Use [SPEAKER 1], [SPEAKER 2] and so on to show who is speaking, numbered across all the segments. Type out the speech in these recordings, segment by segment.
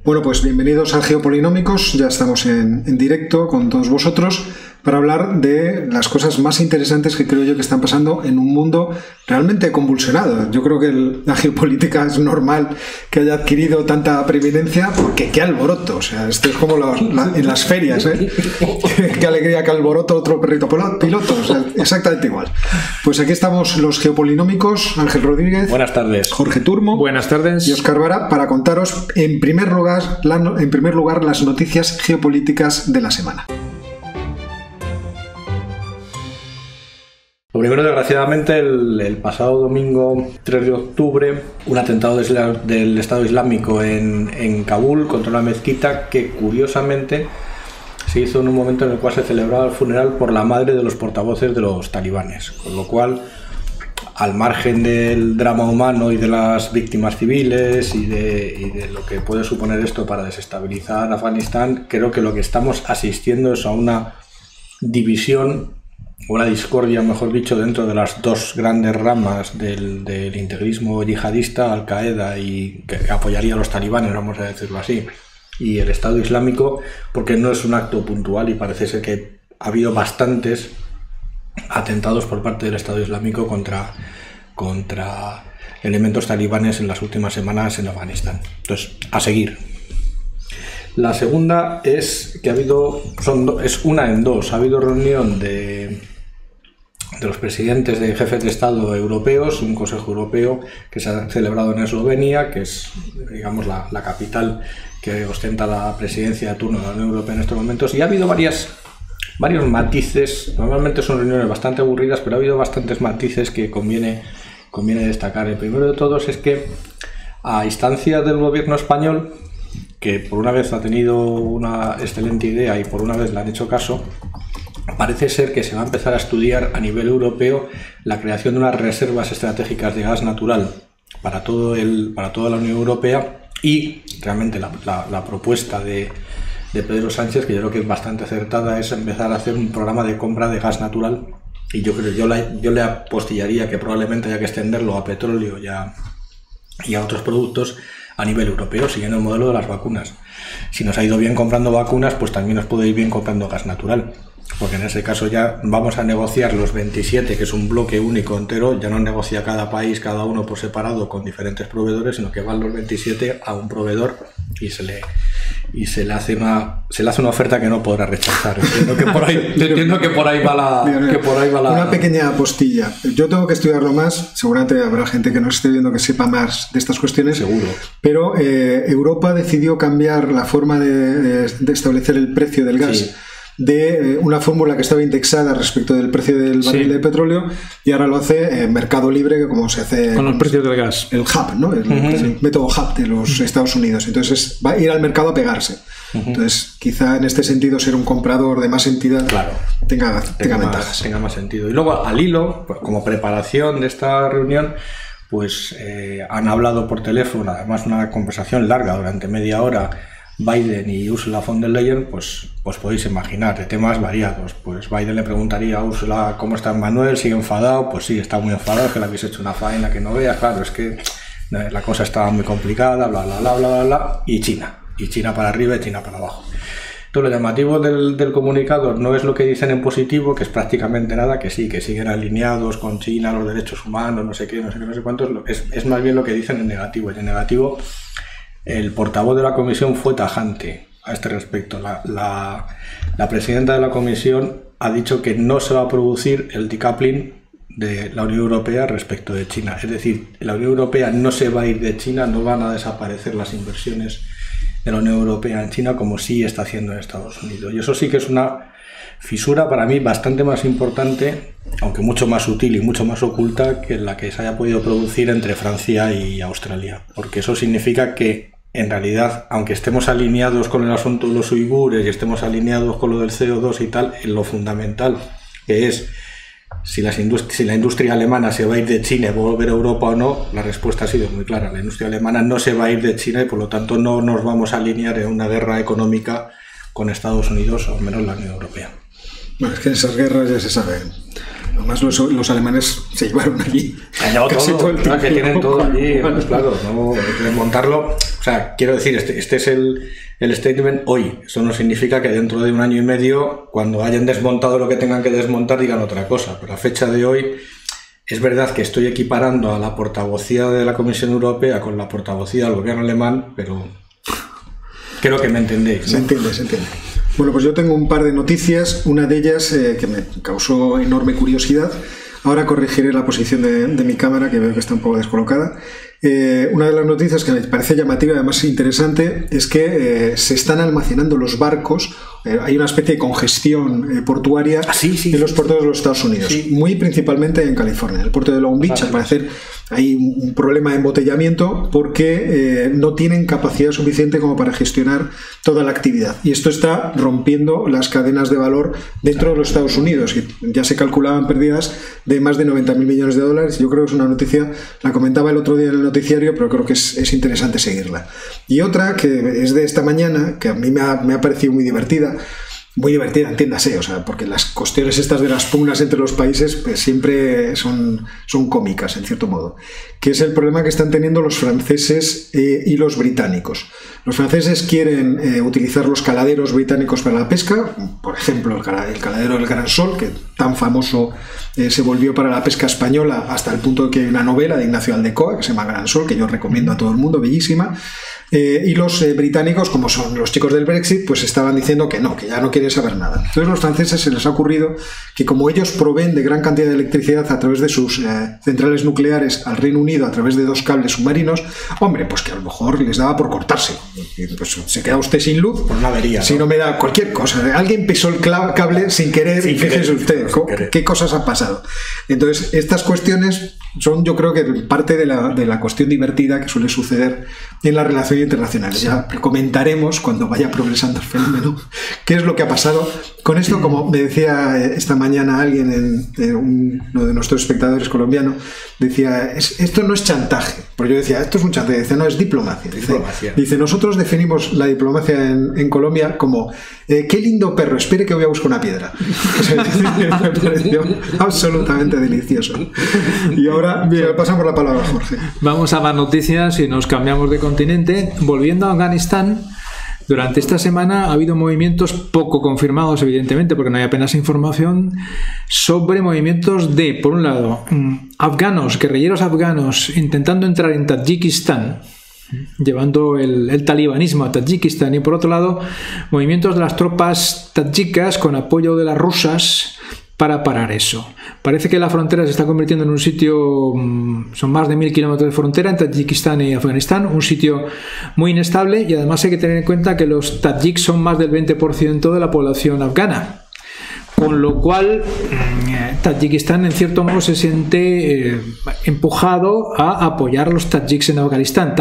[SPEAKER 1] Bueno, pues bienvenidos a Geopolinómicos. Ya estamos en directo con todos vosotros para hablar de las cosas más interesantes que creo yo que están pasando en un mundo realmente convulsionado. Yo creo que la geopolítica es normal que haya adquirido tanta preeminencia porque qué alboroto. O sea, esto es como en las ferias, ¿eh? Qué alegría, qué alboroto, otro perrito piloto. O sea, exactamente igual. Pues aquí estamos los Geopolinómicos, Ángel Rodríguez.
[SPEAKER 2] Buenas tardes.
[SPEAKER 1] Jorge Turmo.
[SPEAKER 3] Buenas tardes.
[SPEAKER 1] Y Óscar Vara, para contaros en primer lugar las noticias geopolíticas de la semana.
[SPEAKER 2] Lo primero, desgraciadamente, el pasado domingo 3 de octubre, un atentado del Estado Islámico en Kabul contra una mezquita que, curiosamente, se hizo en un momento en el cual se celebraba el funeral por la madre de los portavoces de los talibanes, con lo cual, al margen del drama humano y de las víctimas civiles y de lo que puede suponer esto para desestabilizar Afganistán, creo que lo que estamos asistiendo es a una división, una discordia, mejor dicho, dentro de las dos grandes ramas del integrismo yihadista, Al-Qaeda, y que apoyaría a los talibanes, vamos a decirlo así, y el Estado Islámico, porque no es un acto puntual y parece ser que ha habido bastantes atentados por parte del Estado Islámico contra elementos talibanes en las últimas semanas en Afganistán. Entonces, a seguir. La segunda es que es una en dos. Ha habido reunión de los presidentes de jefes de Estado europeos, un Consejo Europeo que se ha celebrado en Eslovenia, que es, digamos, la capital que ostenta la presidencia de turno de la Unión Europea en estos momentos, y ha habido varios matices. Normalmente son reuniones bastante aburridas, pero ha habido bastantes matices que conviene destacar. El primero de todos es que, a instancia del gobierno español, que por una vez ha tenido una excelente idea y por una vez le han hecho caso, parece ser que se va a empezar a estudiar a nivel europeo la creación de unas reservas estratégicas de gas natural para toda la Unión Europea, y realmente la propuesta de Pedro Sánchez, que yo creo que es bastante acertada, es empezar a hacer un programa de compra de gas natural, y yo le apostillaría que probablemente haya que extenderlo a petróleo y a otros productos a nivel europeo, siguiendo el modelo de las vacunas. Si nos ha ido bien comprando vacunas, pues también nos puede ir bien comprando gas natural, porque en ese caso ya vamos a negociar los 27, que es un bloque único entero. Ya no negocia cada país, cada uno por separado con diferentes proveedores, sino que van los 27 a un proveedor y se le hace una oferta que no podrá rechazar. Entiendo que por ahí va la...
[SPEAKER 1] Una pequeña apostilla. Yo tengo que estudiarlo más. Seguramente habrá gente que nos esté viendo que sepa más de estas cuestiones.
[SPEAKER 2] Seguro.
[SPEAKER 1] Pero Europa decidió cambiar la forma de establecer el precio del gas. Sí. De una fórmula que estaba indexada respecto del precio del barril de petróleo, y ahora lo hace mercado libre, que como se hace
[SPEAKER 3] con los precios del gas,
[SPEAKER 1] el hub, ¿no? El método hub de los Estados Unidos. Entonces va a ir al mercado a pegarse. Entonces, quizá en este sentido, ser un comprador de más entidad, claro, tenga ventajas.
[SPEAKER 2] Tenga más sentido. Y luego, al hilo, pues, como preparación de esta reunión, pues han hablado por teléfono, además una conversación larga durante media hora, Biden y Ursula von der Leyen, pues podéis imaginar, de temas variados. Pues Biden le preguntaría a Ursula cómo está Manuel, sigue enfadado. Pues sí, está muy enfadado, que le habéis hecho una faena que no veas. Claro, es que la cosa estaba muy complicada, bla, bla, bla, bla, bla, bla. Y China para arriba y China para abajo. Todo lo llamativo del comunicado no es lo que dicen en positivo, que es prácticamente nada, que sí, que siguen alineados con China, los derechos humanos, no sé qué, no sé cuántos. Es más bien lo que dicen en negativo. Y en negativo, el portavoz de la Comisión fue tajante a este respecto. La presidenta de la Comisión ha dicho que no se va a producir el decoupling de la Unión Europea respecto de China. Es decir, la Unión Europea no se va a ir de China, no van a desaparecer las inversiones de la Unión Europea en China, como sí está haciendo en Estados Unidos. Y eso sí que es una fisura para mí bastante más importante, aunque mucho más sutil y mucho más oculta, que la que se haya podido producir entre Francia y Australia. Porque eso significa que, en realidad, aunque estemos alineados con el asunto de los uigures y estemos alineados con lo del CO2 y tal, en lo fundamental, que es si la industria alemana se va a ir de China y va a volver a Europa o no, la respuesta ha sido muy clara. La industria alemana no se va a ir de China y por lo tanto no nos vamos a alinear en una guerra económica con Estados Unidos, o al menos la Unión Europea.
[SPEAKER 1] Bueno, es que esas guerras ya se saben. Además, los alemanes se llevaron allí.
[SPEAKER 2] Todo el tiempo. Que tienen todo allí, pues claro, no desmontarlo. O sea, quiero decir, este es el statement hoy. Eso no significa que dentro de un año y medio, cuando hayan desmontado lo que tengan que desmontar, digan otra cosa. Pero a fecha de hoy, es verdad que estoy equiparando a la portavocía de la Comisión Europea con la portavocía del gobierno alemán, pero creo que me entendéis, ¿no?
[SPEAKER 1] Se entiende. Bueno, pues yo tengo un par de noticias. Una de ellas que me causó enorme curiosidad. Ahora corregiré la posición de mi cámara, que veo que está un poco descolocada. Una de las noticias que me parece llamativa y además interesante es que se están almacenando los barcos. Hay una especie de congestión portuaria en los puertos de los Estados Unidos, muy principalmente en California. En el puerto de Long Beach, al parecer, hay un problema de embotellamiento porque no tienen capacidad suficiente como para gestionar toda la actividad. Y esto está rompiendo las cadenas de valor dentro de los Estados Unidos. Y ya se calculaban pérdidas de más de 90.000 millones de dólares. Yo creo que es una noticia, la comentaba el otro día en el noticiario, pero creo que es interesante seguirla. Y otra que es de esta mañana, que a mí me ha parecido muy divertida, entiéndase, o sea, porque las cuestiones estas de las pugnas entre los países pues siempre son cómicas, en cierto modo, que es el problema que están teniendo los franceses y los británicos. Los franceses quieren utilizar los caladeros británicos para la pesca, por ejemplo, el caladero del Gran Sol, que tan famoso se volvió para la pesca española hasta el punto de que hay una novela de Ignacio Aldecoa que se llama Gran Sol, que yo recomiendo a todo el mundo, bellísima. Y los británicos, como son los chicos del Brexit, pues estaban diciendo que ya no quieren saber nada. Entonces los franceses se les ha ocurrido que como ellos proveen de gran cantidad de electricidad a través de sus centrales nucleares al Reino Unido a través de 2 cables submarinos, hombre, pues que a lo mejor les daba por cortarse. Pues se queda usted sin luz,
[SPEAKER 2] por una avería,
[SPEAKER 1] si no me da cualquier cosa. Alguien pisó el cable sin querer y fíjese usted qué cosas han pasado. Entonces estas cuestiones son, yo creo que parte de la cuestión divertida que suele suceder en las relaciones internacionales. Ya comentaremos cuando vaya progresando el fenómeno qué es lo que ha pasado con esto. Como me decía esta mañana alguien, uno de nuestros espectadores colombiano, decía, esto no es chantaje, porque yo decía, esto es un chantaje. Dice, no, es diplomacia. Dice, nosotros definimos la diplomacia en Colombia como qué lindo perro, espere que voy a buscar una piedra. Me pareció absolutamente delicioso. Y ahora pasamos la palabra a Jorge.
[SPEAKER 3] Vamos a más noticias y nos cambiamos de continente. Volviendo a Afganistán, durante esta semana ha habido movimientos poco confirmados, evidentemente, porque no hay apenas información, sobre movimientos de, por un lado, guerrilleros afganos intentando entrar en Tayikistán, llevando el talibanismo a Tayikistán, y por otro lado, movimientos de las tropas tayikas con apoyo de las rusas para parar eso. Parece que la frontera se está convirtiendo en un sitio, son más de 1000 kilómetros de frontera entre Tayikistán y Afganistán, un sitio muy inestable, y además hay que tener en cuenta que los tayiks son más del 20% de la población afgana, con lo cual Tayikistán en cierto modo se siente empujado a apoyar a los tayiks en Afganistán.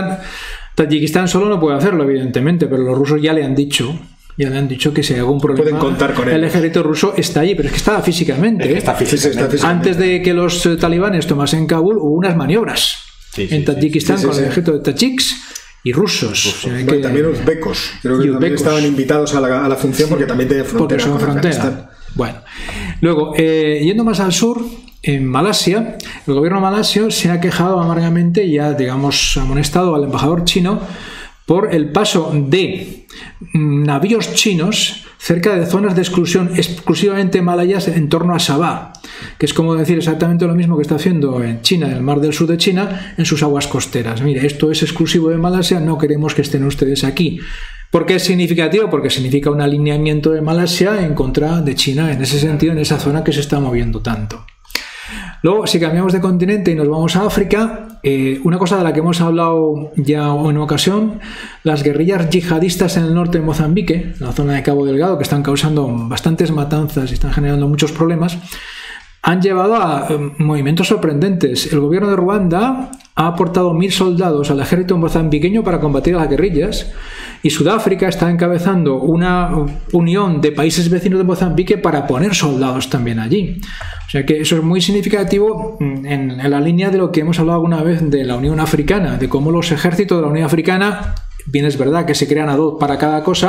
[SPEAKER 3] Tayikistán solo no puede hacerlo, evidentemente, pero los rusos ya le han dicho que si hay algún problema,
[SPEAKER 1] pueden contar con él.
[SPEAKER 3] El ejército ruso está allí, pero es que está físicamente.
[SPEAKER 1] Está físicamente.
[SPEAKER 3] Antes de que los talibanes tomasen Kabul, hubo unas maniobras en Tayikistán con el ejército de tayiks y rusos. O sea, que
[SPEAKER 1] también uzbecos. Creo que también estaban invitados a la función porque también tienen frontera.
[SPEAKER 3] Porque son frontera. Bueno, luego, yendo más al sur, en Malasia, el gobierno malasio se ha quejado amargamente y ha, digamos, amonestado al embajador chino por el paso de navíos chinos cerca de zonas de exclusión exclusivamente malayas en torno a Sabah, que es como decir exactamente lo mismo que está haciendo en China, en el mar del sur de China, en sus aguas costeras. Mire, esto es exclusivo de Malasia, no queremos que estén ustedes aquí. ¿Por qué es significativo? Porque significa un alineamiento de Malasia en contra de China en ese sentido, en esa zona que se está moviendo tanto. Luego, si cambiamos de continente y nos vamos a África, una cosa de la que hemos hablado ya en una ocasión, las guerrillas yihadistas en el norte de Mozambique, en la zona de Cabo Delgado, que están causando bastantes matanzas y están generando muchos problemas, han llevado a movimientos sorprendentes. El gobierno de Ruanda ha aportado 1000 soldados al ejército mozambiqueño para combatir a las guerrillas, y Sudáfrica está encabezando una unión de países vecinos de Mozambique para poner soldados también allí. O sea que eso es muy significativo en la línea de lo que hemos hablado alguna vez de la Unión Africana, de cómo los ejércitos de la Unión Africana, bien es verdad que se crean a dos para cada cosa,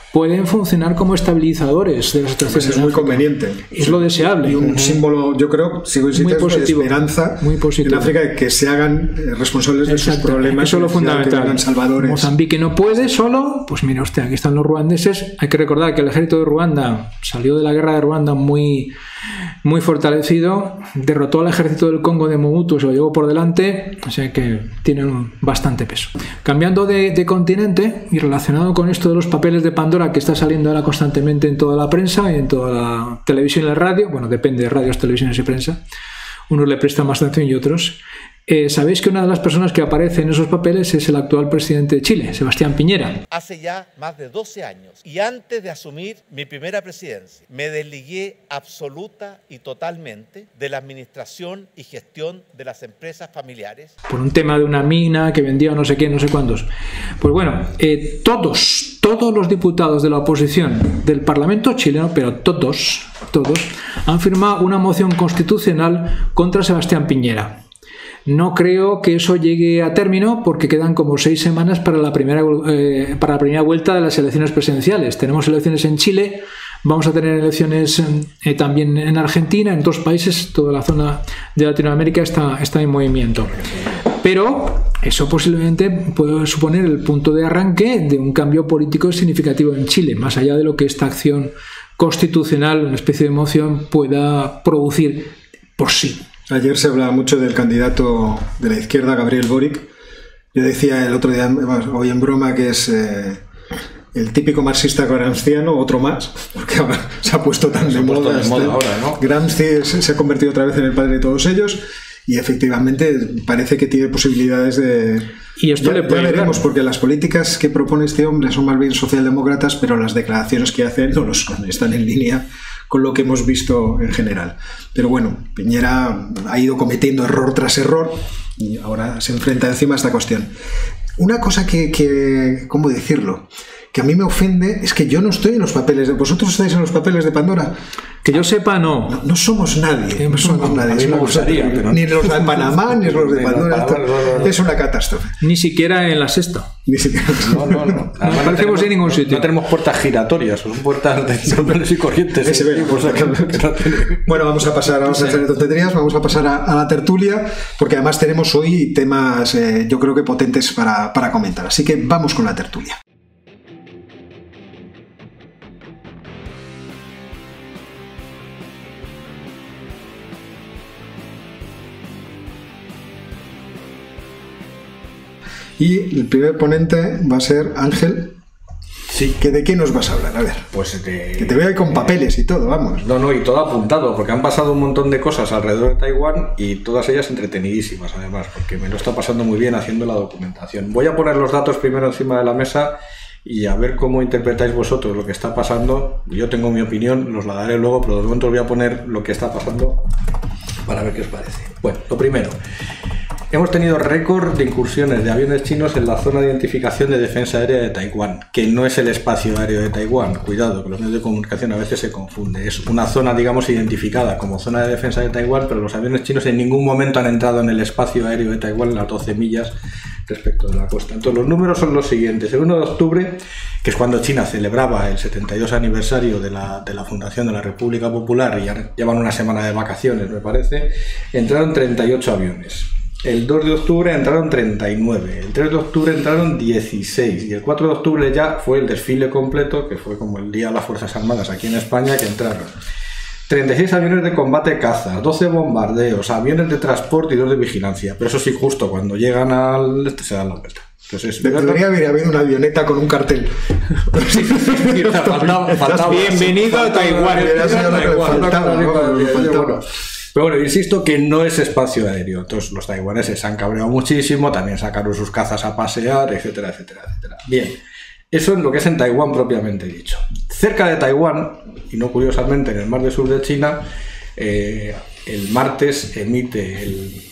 [SPEAKER 3] pueden funcionar como estabilizadores de la situación.
[SPEAKER 1] Pues es muy conveniente.
[SPEAKER 3] Es lo deseable.
[SPEAKER 1] Y un símbolo, yo creo, sigo insistiendo, de esperanza en África, que se hagan responsables de sus problemas.
[SPEAKER 3] Eso es lo fundamental.
[SPEAKER 1] Salvadores.
[SPEAKER 3] Mozambique no puede solo, pues mira usted, aquí están los ruandeses. Hay que recordar que el ejército de Ruanda salió de la guerra de Ruanda muy fortalecido, derrotó al ejército del Congo de Mobutu, se lo llevó por delante, o sea que tienen bastante peso. Cambiando de continente y relacionado con esto de los papeles de Pandora que está saliendo ahora constantemente en toda la prensa y en toda la televisión y la radio, bueno, depende de radios, televisiones y prensa, unos le prestan más atención y otros. Sabéis que una de las personas que aparece en esos papeles es el actual presidente de Chile, Sebastián Piñera.
[SPEAKER 4] Hace ya más de 12 años y antes de asumir mi primera presidencia, me desligué absoluta y totalmente de la administración y gestión de las empresas familiares.
[SPEAKER 3] Por un tema de una mina que vendía no sé qué, no sé cuántos. Pues bueno, todos los diputados de la oposición del Parlamento chileno, pero todos han firmado una moción constitucional contra Sebastián Piñera. No creo que eso llegue a término porque quedan como 6 semanas para la primera vuelta de las elecciones presidenciales. Tenemos elecciones en Chile, vamos a tener elecciones también en Argentina, en otros países, toda la zona de Latinoamérica está en movimiento. Pero eso posiblemente puede suponer el punto de arranque de un cambio político significativo en Chile, más allá de lo que esta acción constitucional, una especie de moción, pueda producir por sí.
[SPEAKER 1] Ayer se hablaba mucho del candidato de la izquierda, Gabriel Boric. Yo decía el otro día, hoy en broma, que es el típico marxista gramsciano, otro más, porque ahora se ha puesto tan de moda.
[SPEAKER 2] Ahora, ¿no?
[SPEAKER 1] Gramsci se ha convertido otra vez en el padre de todos ellos y efectivamente parece que tiene posibilidades de...
[SPEAKER 3] Y esto
[SPEAKER 1] ya veremos, porque las políticas que propone este hombre son más bien socialdemócratas, pero las declaraciones que hace no lo son, están en línea con lo que hemos visto en general. Pero bueno, Piñera ha ido cometiendo error tras error y ahora se enfrenta encima a esta cuestión. Una cosa que ¿cómo decirlo?, que a mí me ofende es que yo no estoy en los papeles de... ¿Vosotros estáis en los papeles de Pandora?
[SPEAKER 3] Que yo sepa, no.
[SPEAKER 1] No somos nadie. No somos nadie.
[SPEAKER 2] A mí me gustaría, pero...
[SPEAKER 1] Ni los de Panamá, ni los de Pandora. Es una catástrofe.
[SPEAKER 3] Ni siquiera en la Sexta.
[SPEAKER 1] Ni siquiera.
[SPEAKER 2] No.
[SPEAKER 3] No aparecemos en ningún sitio.
[SPEAKER 2] No tenemos puertas giratorias, son puertas de normales y corrientes.
[SPEAKER 1] Bueno, vamos a pasar a hacer tonterías, vamos a pasar a la tertulia, porque además tenemos hoy temas, yo creo que potentes para comentar. Así que vamos con la tertulia. Y el primer ponente va a ser Ángel.
[SPEAKER 2] Sí.
[SPEAKER 1] ¿De qué nos vas a hablar? A ver.
[SPEAKER 2] Pues
[SPEAKER 1] que te veo ahí con papeles y todo, vamos.
[SPEAKER 2] No, y todo apuntado, porque han pasado un montón de cosas alrededor de Taiwán y todas ellas entretenidísimas, además, porque me lo está pasando muy bien haciendo la documentación. Voy a poner los datos primero encima de la mesa y a ver cómo interpretáis vosotros lo que está pasando. Yo tengo mi opinión, os la daré luego, pero de momento os voy a poner lo que está pasando para ver qué os parece. Bueno, lo primero. Hemos tenido récord de incursiones de aviones chinos en la zona de identificación de defensa aérea de Taiwán, que no es el espacio aéreo de Taiwán. Cuidado, que los medios de comunicación a veces se confunden. Es una zona, digamos, identificada como zona de defensa de Taiwán, pero los aviones chinos en ningún momento han entrado en el espacio aéreo de Taiwán en las 12 millas respecto de la costa. Entonces, los números son los siguientes. El 1 de octubre, que es cuando China celebraba el 72 aniversario de la fundación de la República Popular, y ya llevan una semana de vacaciones, me parece, entraron 38 aviones. El 2 de octubre entraron 39, el 3 de octubre entraron 16 y el 4 de octubre ya fue el desfile completo, que fue como el Día de las Fuerzas Armadas aquí en España, que entraron 36 aviones de combate caza, 12 bombardeos, aviones de transporte y 2 de vigilancia. Pero eso sí, justo cuando llegan al se dan la vuelta. Entonces,
[SPEAKER 1] debería haber habido una avioneta con un cartel.
[SPEAKER 2] faltaba, bienvenido a Taiwán. Pero bueno, insisto que no es espacio aéreo. Entonces los taiwaneses se han cabreado muchísimo, también sacaron sus cazas a pasear, etcétera, etcétera, etcétera. Bien, eso es lo que es en Taiwán propiamente dicho. Cerca de Taiwán, y no curiosamente en el mar del sur de China, el martes emite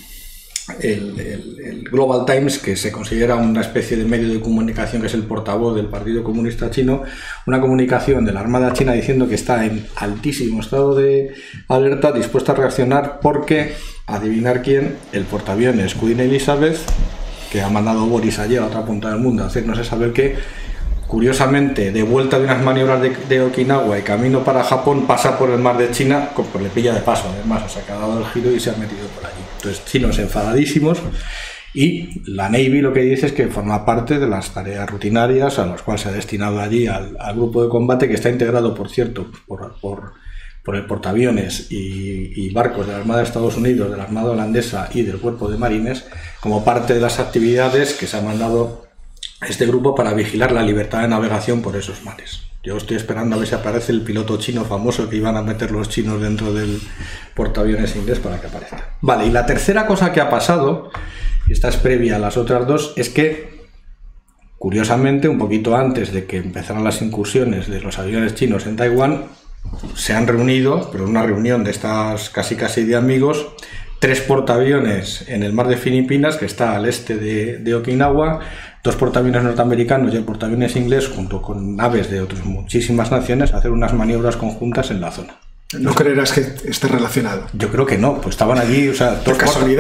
[SPEAKER 2] el Global Times, que se considera una especie de medio de comunicación, que es el portavoz del Partido Comunista Chino, una comunicación de la Armada China diciendo que está en altísimo estado de alerta, dispuesta a reaccionar porque, adivinar quién, el portaaviones Queen Elizabeth, que ha mandado Boris ayer a otra punta del mundo a hacer no sé saber qué, curiosamente, de vuelta de unas maniobras de Okinawa y camino para Japón, pasa por el mar de China, pues le pilla de paso, además, o sea, que ha dado el giro y se ha metido por allí. Entonces, chinos enfadadísimos, y la Navy lo que dice es que forma parte de las tareas rutinarias a las cuales se ha destinado allí al grupo de combate, que está integrado, por cierto, por el portaaviones y barcos de la Armada de Estados Unidos, de la Armada holandesa y del Cuerpo de Marines, como parte de las actividades que se ha mandado este grupo para vigilar la libertad de navegación por esos mares. Yo estoy esperando a ver si aparece el piloto chino famoso que iban a meter los chinos dentro del portaaviones inglés para que aparezca. Vale, y la tercera cosa que ha pasado, y esta es previa a las otras dos, es que, curiosamente, un poquito antes de que empezaran las incursiones de los aviones chinos en Taiwán, se han reunido, pero en una reunión de estas casi de amigos, 3 portaaviones en el mar de Filipinas, que está al este de Okinawa, 2 portaaviones norteamericanos y el portaaviones inglés, junto con naves de otras muchísimas naciones, a hacer unas maniobras conjuntas en la zona.
[SPEAKER 1] ¿No creerás que esté relacionado?
[SPEAKER 2] Yo creo que no, pues estaban allí, o sea,
[SPEAKER 1] dos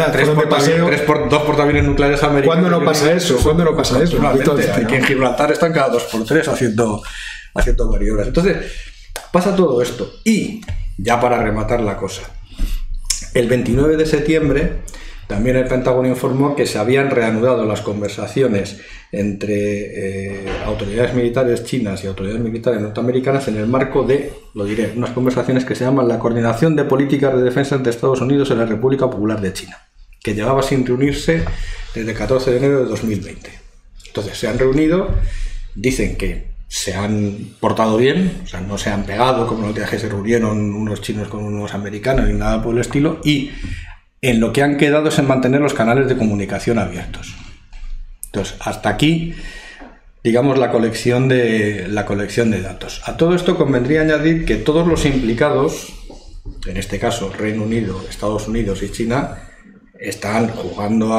[SPEAKER 2] portaaviones nucleares americanos.
[SPEAKER 1] ¿Cuándo no pasa eso? ¿Cuándo no pasa eso?
[SPEAKER 2] Aquí en Gibraltar están cada 2 por 3 haciendo maniobras. Entonces, pasa todo esto. Y, ya para rematar la cosa, el 29 de septiembre también el Pentágono informó que se habían reanudado las conversaciones entre autoridades militares chinas y autoridades militares norteamericanas en el marco de, lo diré, unas conversaciones que se llaman la Coordinación de Políticas de Defensa entre Estados Unidos y la República Popular de China, que llevaba sin reunirse desde el 14 de enero de 2020. Entonces se han reunido, dicen que se han portado bien, o sea, no se han pegado como los días que se reunieron unos chinos con unos americanos ni nada por el estilo, y en lo que han quedado es en mantener los canales de comunicación abiertos. Entonces, hasta aquí, digamos, la colección de datos. A todo esto convendría añadir que todos los implicados, en este caso Reino Unido, Estados Unidos y China, están jugando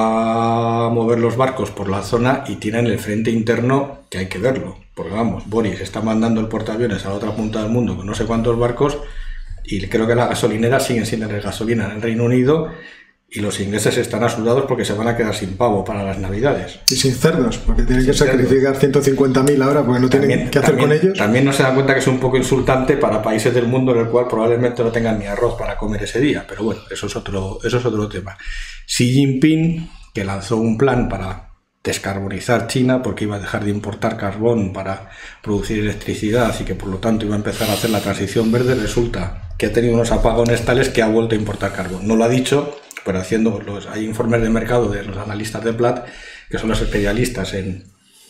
[SPEAKER 2] a mover los barcos por la zona y tienen el frente interno que hay que verlo. Porque vamos, Boris está mandando el portaaviones a la otra punta del mundo con no sé cuántos barcos, y creo que las gasolineras siguen sin tener gasolina en el Reino Unido, y los ingleses están asustados porque se van a quedar sin pavo para las Navidades.
[SPEAKER 1] Y sin cerdos, porque tienen que sacrificar 150.000 ahora porque no tienen qué hacer con ellos.
[SPEAKER 2] También no se dan cuenta que es un poco insultante para países del mundo en el cual probablemente no tengan ni arroz para comer ese día, pero bueno, eso es otro tema. Xi Jinping, que lanzó un plan para descarbonizar China porque iba a dejar de importar carbón para producir electricidad y que por lo tanto iba a empezar a hacer la transición verde, resulta que ha tenido unos apagones tales que ha vuelto a importar carbón. No lo ha dicho, pero hay informes de mercado de los analistas de Platt, que son los especialistas en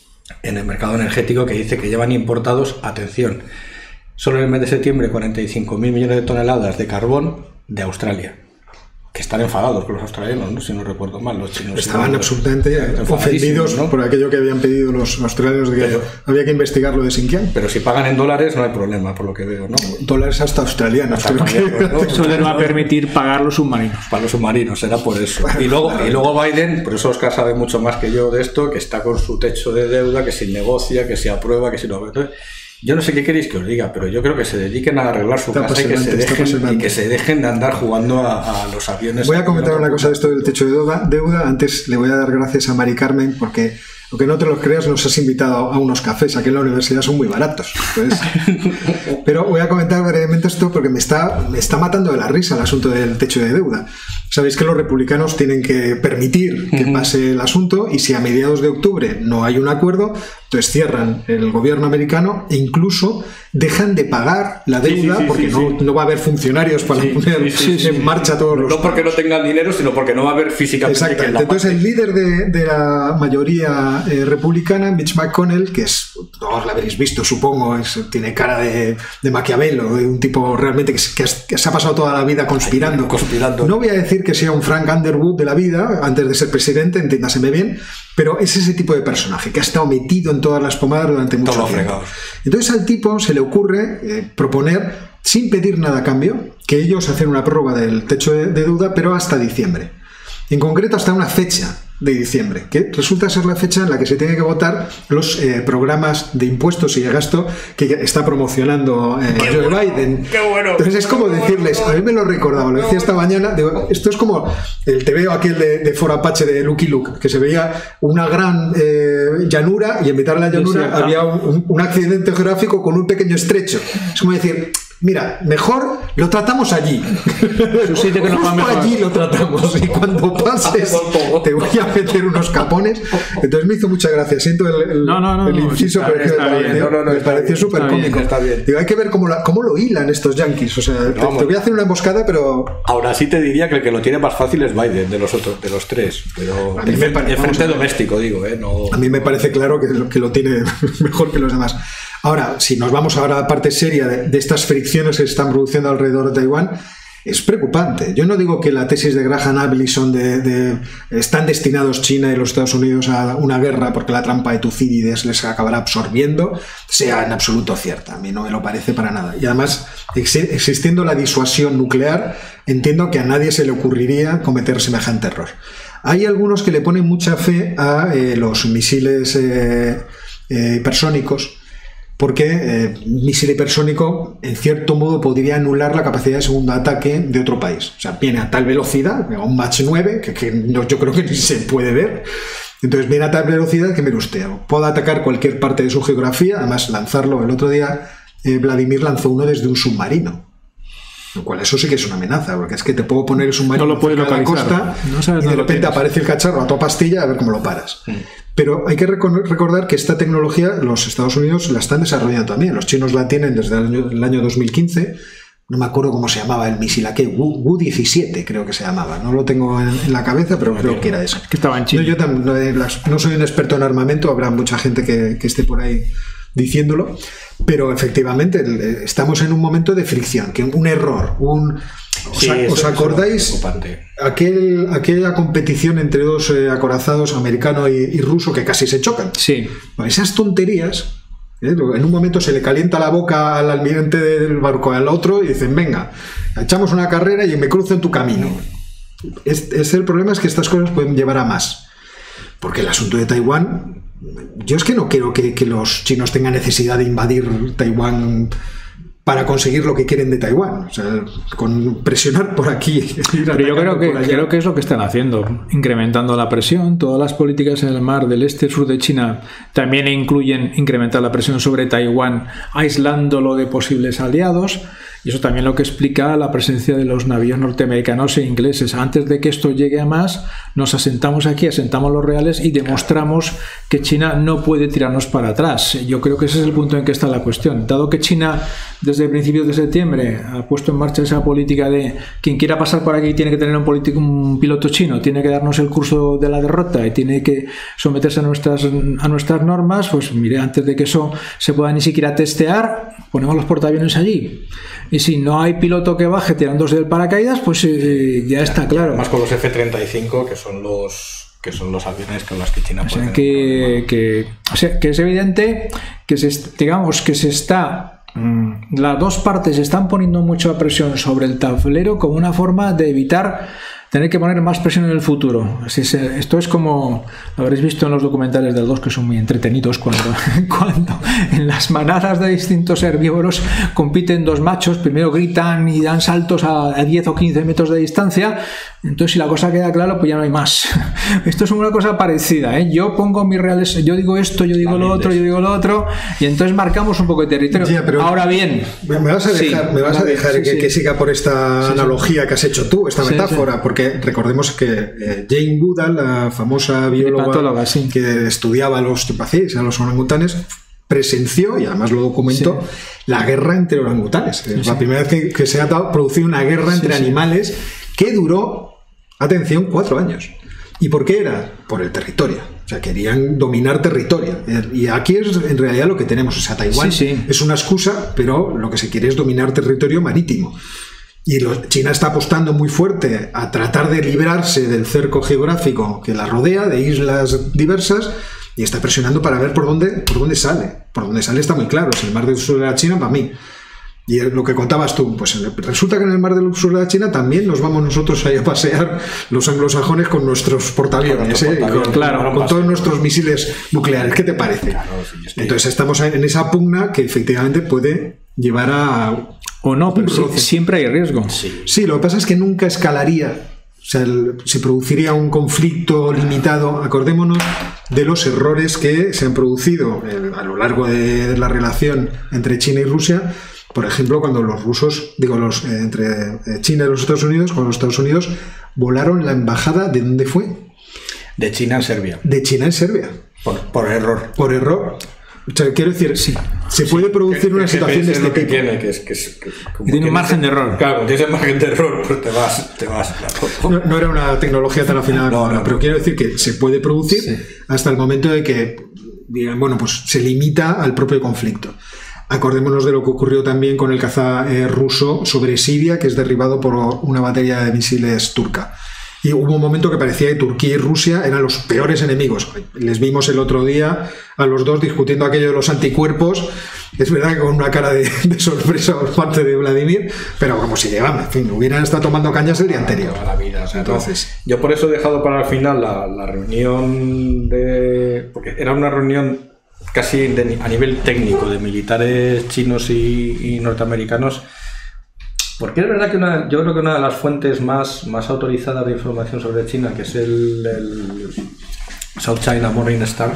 [SPEAKER 2] el mercado energético, que dice que llevan importados, atención, solo en el mes de septiembre 45.000 millones de toneladas de carbón de Australia. Que están enfadados con los australianos, ¿no? Si no recuerdo mal, los chinos
[SPEAKER 1] estaban absolutamente ofendidos, ¿no? Por aquello que habían pedido los australianos de que había que investigar lo de Xinjiang.
[SPEAKER 2] Pero si pagan en dólares no hay problema, por lo que veo, ¿no?
[SPEAKER 1] Dólares hasta australianos.
[SPEAKER 3] Eso les va a permitir pagar los submarinos.
[SPEAKER 2] Para los submarinos, será por eso. Y luego Biden, por eso Oscar sabe mucho más que yo de esto, que está con su techo de deuda, que si negocia, que si aprueba, que si no... Yo no sé qué queréis que os diga, pero yo creo que se dediquen a arreglar su casa y que se dejen de andar jugando a los aviones.
[SPEAKER 1] Voy a comentar una cosa de esto del techo de deuda. Antes le voy a dar gracias a Mari Carmen porque, aunque no te lo creas, nos has invitado a unos cafés. Aquí en la universidad son muy baratos. Entonces, pero voy a comentar brevemente esto porque me está matando de la risa el asunto del techo de deuda. Sabéis que los republicanos tienen que permitir que pase el asunto, y si a mediados de octubre no hay un acuerdo, entonces cierran el gobierno americano e incluso dejan de pagar la deuda porque no va a haber funcionarios para poner en marcha todos los...
[SPEAKER 2] No porque no tengan dinero, sino porque no va a haber físicamente...
[SPEAKER 1] Exactamente. Entonces el líder de la mayoría republicana, Mitch McConnell, que es, todos lo habréis visto supongo, tiene cara de Maquiavelo, de un tipo realmente que se ha pasado toda la vida conspirando. No voy a decir que sea un Frank Underwood de la vida antes de ser presidente, entiéndaseme bien, pero es ese tipo de personaje que ha estado metido en todas las pomadas durante mucho tiempo. Entonces al tipo se le ocurre proponer, sin pedir nada a cambio, que ellos hacen una prórroga del techo de deuda, pero hasta diciembre. En concreto hasta una fecha de diciembre, que resulta ser la fecha en la que se tiene que votar los programas de impuestos y de gasto que está promocionando Joe Biden.
[SPEAKER 2] ¡Qué bueno!
[SPEAKER 1] Entonces es como decirles, a mí me lo recordaba, lo decía esta mañana, digo, esto es como el TVO aquel de Fort Apache de Lucky Luke, que se veía una gran llanura y en mitad de la llanura había un accidente geográfico con un pequeño estrecho. Es como decir, mira, mejor lo tratamos allí.
[SPEAKER 3] Sí, que nos va mejor.
[SPEAKER 1] Allí lo tratamos y cuando pases te voy a meter unos capones. Entonces me hizo mucha gracia. Siento el inciso, pero es que me pareció súper cómico. Digo, hay que ver cómo lo hilan estos yankees. O sea, te voy a hacer una emboscada, pero...
[SPEAKER 2] Ahora sí te diría que el que lo tiene más fácil es Biden, de los tres. Pero el frente doméstico, digo, no...
[SPEAKER 1] A mí me parece claro que lo tiene mejor que los demás. Ahora, si nos vamos ahora a la parte seria de estas fricciones que se están produciendo alrededor de Taiwán, es preocupante. Yo no digo que la tesis de Graham Allison están destinados China y los Estados Unidos a una guerra porque la trampa de Tucídides les acabará absorbiendo, sea en absoluto cierta. A mí no me lo parece para nada. Y además, existiendo la disuasión nuclear, entiendo que a nadie se le ocurriría cometer semejante error. Hay algunos que le ponen mucha fe a los misiles hipersónicos, porque un misil hipersónico en cierto modo podría anular la capacidad de segundo ataque de otro país. O sea, viene a tal velocidad, a un Mach 9, que yo creo que ni se puede ver. Entonces viene a tal velocidad que, mire usted, puede atacar cualquier parte de su geografía, además lanzarlo. El otro día Vladimir lanzó uno desde un submarino. Lo cual eso sí que es una amenaza, porque es que te puedo poner el submarino
[SPEAKER 3] no lo puedes
[SPEAKER 1] a la costa y de repente aparece el cacharro a toda pastilla a ver cómo lo paras. Pero hay que recordar que esta tecnología los Estados Unidos la están desarrollando también. Los chinos la tienen desde el año 2015. No me acuerdo cómo se llamaba el misil aquel, Wu-17 creo que se llamaba. No lo tengo en la cabeza, pero creo que era eso.
[SPEAKER 3] Que estaba en China.
[SPEAKER 1] Yo no soy un experto en armamento, habrá mucha gente que esté por ahí diciéndolo, pero efectivamente estamos en un momento de fricción, que un error, ¿os acordáis aquella competición entre dos acorazados, americano y ruso, que casi se chocan?
[SPEAKER 3] Sí.
[SPEAKER 1] Bueno, esas tonterías, en un momento se le calienta la boca al almirante del barco al otro y dicen, venga, echamos una carrera y me cruzo en tu camino. El problema es que estas cosas pueden llevar a más, porque el asunto de Taiwán, yo es que no quiero que los chinos tengan necesidad de invadir Taiwán para conseguir lo que quieren de Taiwán, o sea, con presionar por aquí.
[SPEAKER 3] Pero yo creo que es lo que están haciendo, incrementando la presión. Todas las políticas en el mar del este-sur de China también incluyen incrementar la presión sobre Taiwán, aislándolo de posibles aliados. Y eso también lo que explica la presencia de los navíos norteamericanos e ingleses. Antes de que esto llegue a más, nos asentamos aquí, asentamos los reales y demostramos que China no puede tirarnos para atrás. Yo creo que ese es el punto en que está la cuestión. Dado que China, desde principios de septiembre, ha puesto en marcha esa política de quien quiera pasar por aquí tiene que tener un piloto chino, tiene que darnos el curso de la derrota y tiene que someterse a nuestras normas, pues mire, antes de que eso se pueda ni siquiera testear, ponemos los portaaviones allí. Y si no hay piloto que baje tirándose del paracaídas, pues ya está claro.
[SPEAKER 2] Más con los F-35, que son los aviones con los que China puede tener.
[SPEAKER 3] O sea, que es evidente que las dos partes están poniendo mucha presión sobre el tablero como una forma de evitar tener que poner más presión en el futuro. Esto es como lo habréis visto en los documentales del 2, que son muy entretenidos, cuando en las manadas de distintos herbívoros compiten dos machos, primero gritan y dan saltos a 10 o 15 metros de distancia. Entonces, si la cosa queda clara, pues ya no hay más. Esto es una cosa parecida, ¿eh? Yo pongo mis reales, yo digo esto, yo digo lo otro, y entonces marcamos un poco de territorio.
[SPEAKER 1] Sí,
[SPEAKER 3] ahora bien,
[SPEAKER 1] me vas a dejar que siga por esta analogía que has hecho tú, esta metáfora, porque recordemos que Jane Goodall, la famosa bióloga que estudiaba a los chimpancés, a los orangutanes, presenció, y además lo documentó, la guerra entre orangutanes. Es la primera vez que se ha producido una guerra entre animales que duró, atención, 4 años. ¿Y por qué era? Por el territorio. O sea, querían dominar territorio. Y aquí es en realidad lo que tenemos. O sea, Taiwán es una excusa, pero lo que se quiere es dominar territorio marítimo. Y China está apostando muy fuerte a tratar de librarse del cerco geográfico que la rodea, de islas diversas, y está presionando para ver por dónde sale. Por dónde sale está muy claro. Es el mar del sur de la China para mí. Y lo que contabas tú, pues resulta que en el mar del sur de la China también nos vamos nosotros ahí a pasear los anglosajones con nuestros portaaviones, con todos nuestros misiles nucleares. ¿Qué te parece?
[SPEAKER 2] Claro, sí, es que...
[SPEAKER 1] Entonces estamos en esa pugna que efectivamente puede llevar a...
[SPEAKER 3] O no, pero siempre hay riesgo.
[SPEAKER 1] Sí, lo que pasa es que nunca escalaría. O sea, se produciría un conflicto limitado. Acordémonos de los errores que se han producido a lo largo de la relación entre China y Rusia. Por ejemplo, cuando los rusos, entre China y los Estados Unidos, cuando los Estados Unidos volaron la embajada, ¿de dónde fue?
[SPEAKER 2] De China en Serbia.
[SPEAKER 1] De China en Serbia.
[SPEAKER 2] Por error.
[SPEAKER 1] Por error. O sea, quiero decir, sí, se puede producir una situación de este tipo.
[SPEAKER 3] Tiene un margen de error.
[SPEAKER 2] Claro, tienes un margen de error, pues te vas. Claro.
[SPEAKER 1] No era una tecnología tan afinada, pero quiero decir que se puede producir hasta el momento de que, digan, bueno, pues se limita al propio conflicto. Acordémonos de lo que ocurrió también con el caza ruso sobre Siria, que es derribado por una batería de misiles turca. Y hubo un momento que parecía que Turquía y Rusia eran los peores enemigos. Les vimos el otro día a los dos discutiendo aquello de los anticuerpos. Es verdad que con una cara de sorpresa por parte de Vladimir, pero como si llevaban, en fin, hubieran estado tomando cañas el día anterior.
[SPEAKER 2] Toda la vida, o sea, entonces, yo por eso he dejado para el final la reunión porque era una reunión casi a nivel técnico de militares chinos y norteamericanos. Porque es verdad que yo creo que una de las fuentes más autorizadas de información sobre China, que es el South China Morning Star,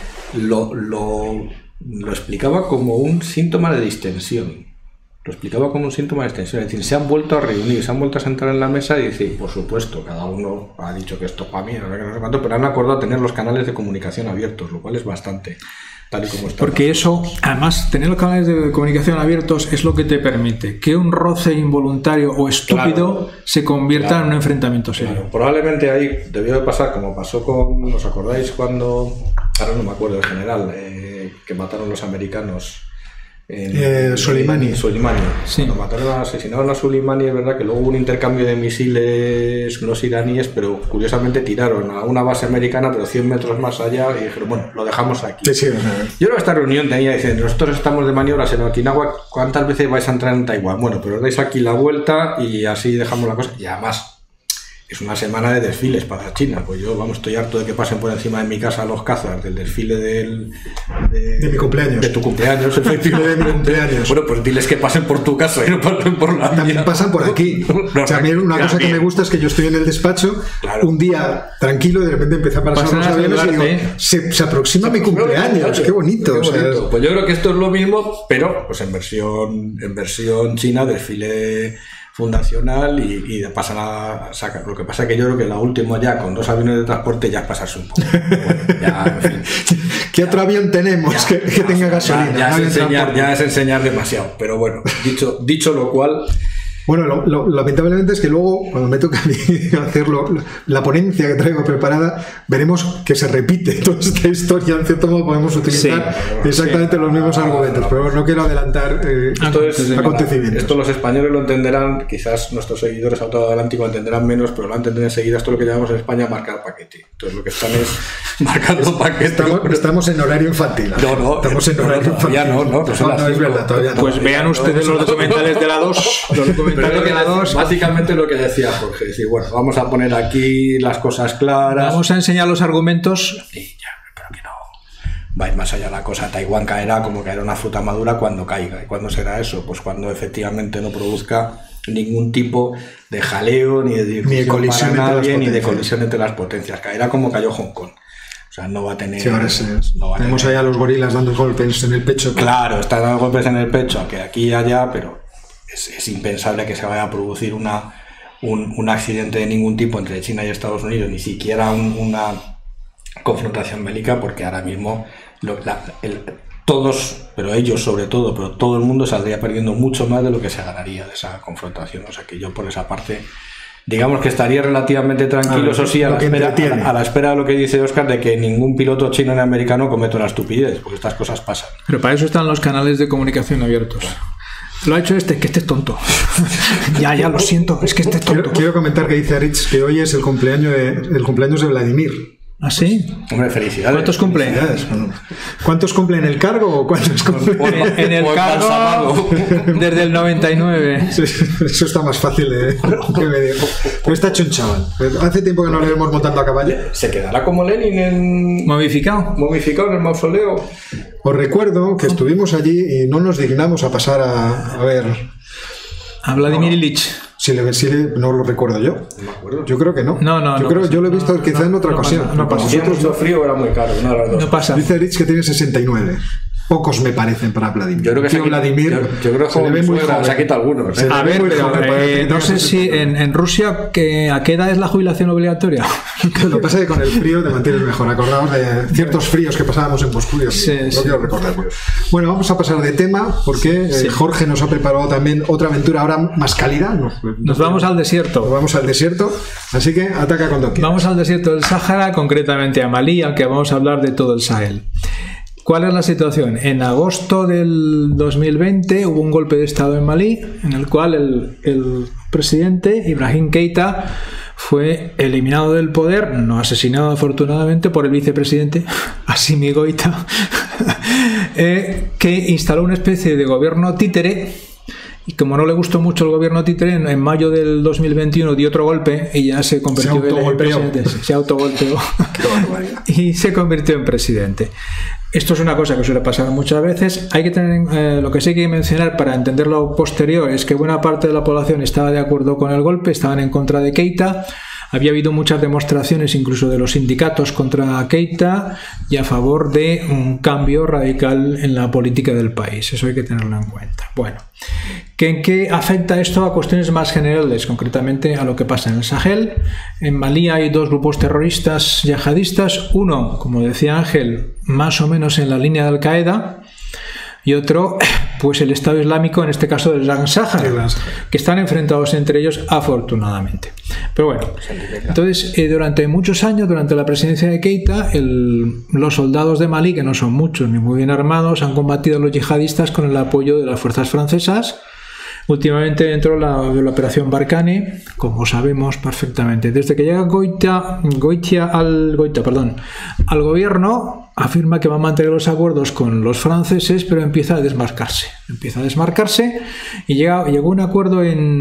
[SPEAKER 2] lo explicaba como un síntoma de distensión. Lo explicaba como un síntoma de distensión. Es decir, se han vuelto a reunir, se han vuelto a sentar en la mesa y decir, por supuesto, cada uno ha dicho que esto es para mí, no sé cuánto, pero han acordado tener los canales de comunicación abiertos, lo cual es bastante... Tal y como está.
[SPEAKER 3] Porque eso, además, tener los canales de comunicación abiertos es lo que te permite que un roce involuntario o estúpido se convierta en un enfrentamiento serio.
[SPEAKER 2] Claro. Probablemente ahí debió de pasar como pasó con... ¿Os acordáis cuando... Ahora no me acuerdo el general que mataron los americanos?
[SPEAKER 1] Soleimani.
[SPEAKER 2] Sí. Cuando asesinaron a Soleimani, es verdad que luego hubo un intercambio de misiles los iraníes, pero curiosamente tiraron a una base americana, pero 100 metros más allá, y dijeron, bueno, lo dejamos aquí.
[SPEAKER 1] Sí,
[SPEAKER 2] yo creo que esta reunión tenía diciendo, nosotros estamos de maniobras en Okinawa, ¿cuántas veces vais a entrar en Taiwán? Bueno, pero os dais aquí la vuelta y así dejamos la cosa. Y además, es una semana de desfiles para China. Pues yo, estoy harto de que pasen por encima de mi casa los cazas del desfile de
[SPEAKER 1] mi cumpleaños.
[SPEAKER 2] De tu cumpleaños,
[SPEAKER 1] el desfile de mi cumpleaños.
[SPEAKER 2] Bueno, pues diles que pasen por tu casa y no pasen por la mía.
[SPEAKER 1] También pasan por aquí. O sea, a mí una cosa que me gusta es que yo estoy en el despacho, un día tranquilo, y de repente empieza a pasar los aviones y digo, se aproxima mi cumpleaños. Qué bonito.
[SPEAKER 2] O sea, pues yo creo que esto es lo mismo, pero pues en versión china, desfile fundacional y pasan a sacar. Lo que pasa es que yo creo que la última ya con 2 aviones de transporte ya es pasarse un poco. Bueno, ya, en fin.
[SPEAKER 1] ¿Qué otro avión tenemos que tenga gasolina?
[SPEAKER 2] Ya es enseñar demasiado. Pero bueno, dicho lo cual...
[SPEAKER 1] Bueno, lamentablemente es que luego, cuando me toca a mí hacerlo, la ponencia que traigo preparada, veremos que se repite toda esta historia. En cierto modo podemos utilizar exactamente los mismos argumentos, pero no quiero adelantar acontecimientos.
[SPEAKER 2] Esto los españoles lo entenderán, quizás nuestros seguidores autoatlánticos lo entenderán menos, pero lo entenderán enseguida. Esto es lo que llamamos en España marcar paquete. Entonces lo que están es marcando paquete.
[SPEAKER 1] Estamos en horario infantil.
[SPEAKER 2] No.
[SPEAKER 1] Estamos en horario infantil.
[SPEAKER 2] No
[SPEAKER 1] es verdad, todavía no.
[SPEAKER 3] Pues vean ustedes los documentales de la 2.
[SPEAKER 2] Básicamente lo que decía Jorge, decir, bueno, vamos a poner aquí las cosas claras.
[SPEAKER 3] Vamos a enseñar los argumentos.
[SPEAKER 2] Y ya, creo que no va a ir más allá la cosa. Taiwán caerá como caerá una fruta madura cuando caiga. ¿Y cuándo será eso? Pues cuando efectivamente no produzca ningún tipo de jaleo, ni de colisión para nadie, ni de colisión entre las potencias. Caerá como cayó Hong Kong. O sea, no va a tener...
[SPEAKER 1] Sí, ahora tenemos allá a los gorilas dando golpes en el pecho.
[SPEAKER 2] Claro, están dando golpes en el pecho, aunque aquí y allá, pero... Es impensable que se vaya a producir un accidente de ningún tipo entre China y Estados Unidos, ni siquiera una confrontación bélica, porque ahora mismo todos, pero ellos sobre todo, pero todo el mundo saldría perdiendo mucho más de lo que se ganaría de esa confrontación. O sea que yo por esa parte, digamos que estaría relativamente tranquilo, eso sí, a la espera de lo que dice Óscar, de que ningún piloto chino ni americano cometa una estupidez, porque estas cosas pasan.
[SPEAKER 3] Pero para eso están los canales de comunicación abiertos. Lo ha hecho que este es tonto. ya lo siento, es que este es tonto.
[SPEAKER 1] Quiero comentar que dice Aritz que hoy es el cumpleaños de Vladimir.
[SPEAKER 3] ¿Ah, sí?
[SPEAKER 2] Hombre, felicidades.
[SPEAKER 3] ¿Cuántos cumplen?
[SPEAKER 1] ¿Cuántos cumplen el cargo o cuántos cumplen?
[SPEAKER 3] En el cargo desde el 99.
[SPEAKER 1] Sí, eso está más fácil que medir. Pero está hecho un chaval. Hace tiempo que no le vemos montando a caballo.
[SPEAKER 2] ¿Se quedará como Lenin en...
[SPEAKER 3] ¿Momificado?
[SPEAKER 2] momificado en el mausoleo?
[SPEAKER 1] Os recuerdo que estuvimos allí y no nos dignamos a pasar a ver...
[SPEAKER 3] A Vladimir Ilich.
[SPEAKER 1] Si no lo recuerdo yo.
[SPEAKER 2] No me acuerdo.
[SPEAKER 1] Yo creo que no. Yo lo he visto quizá en otra ocasión.
[SPEAKER 3] No pasa.
[SPEAKER 2] Si era mucho frío era muy caro.
[SPEAKER 3] No pasa.
[SPEAKER 1] Dice Rich que tiene 69. Pocos me parecen para Vladimir.
[SPEAKER 2] Yo creo que yo creo que
[SPEAKER 1] se le ve muy joven.
[SPEAKER 2] Se ha quitado algunos.
[SPEAKER 3] A ver, pero no sé si en Rusia, ¿a qué edad es la jubilación obligatoria?
[SPEAKER 1] Lo que pasa es que con el frío te mantienes mejor. Acordaos de ciertos fríos que pasábamos en Moscú. No quiero recordarlo. Bueno, vamos a pasar de tema porque Jorge nos ha preparado también otra aventura ahora más cálida.
[SPEAKER 3] Nos vamos al desierto.
[SPEAKER 1] Vamos al desierto, así que ataca cuando quieras.
[SPEAKER 3] Vamos al desierto del Sáhara, concretamente a Malí, aunque vamos a hablar de todo el Sahel. ¿Cuál es la situación? En agosto del 2020 hubo un golpe de estado en Malí, en el cual el presidente Ibrahim Keita fue eliminado del poder, no asesinado afortunadamente, por el vicepresidente Assimi Goïta, que instaló una especie de gobierno títere. Y como no le gustó mucho el gobierno títere, en mayo del 2021 dio otro golpe y ya se convirtió en presidente. Se autogolpeó y se convirtió en presidente. Esto es una cosa que suele pasar muchas veces. Hay que tener lo que sí hay que mencionar para entender lo posterior es que buena parte de la población estaba de acuerdo con el golpe, estaban en contra de Keita. Había habido muchas demostraciones incluso de los sindicatos contra Keita y a favor de un cambio radical en la política del país. Eso hay que tenerlo en cuenta. Bueno, ¿en qué afecta esto a cuestiones más generales? Concretamente a lo que pasa en el Sahel. En Malí hay dos grupos terroristas yihadistas. Uno, como decía Ángel, más o menos en la línea de Al-Qaeda. Y otro, pues el Estado Islámico, en este caso del Gran Sáhara, que están enfrentados entre ellos afortunadamente. Pero bueno, entonces durante muchos años, durante la presidencia de Keita, los soldados de Malí, que no son muchos ni muy bien armados, han combatido a los yihadistas con el apoyo de las fuerzas francesas. Últimamente entró la operación Barkhane, como sabemos perfectamente. Desde que llega Goïta al gobierno, afirma que va a mantener los acuerdos con los franceses, pero empieza a desmarcarse. Y llegó un acuerdo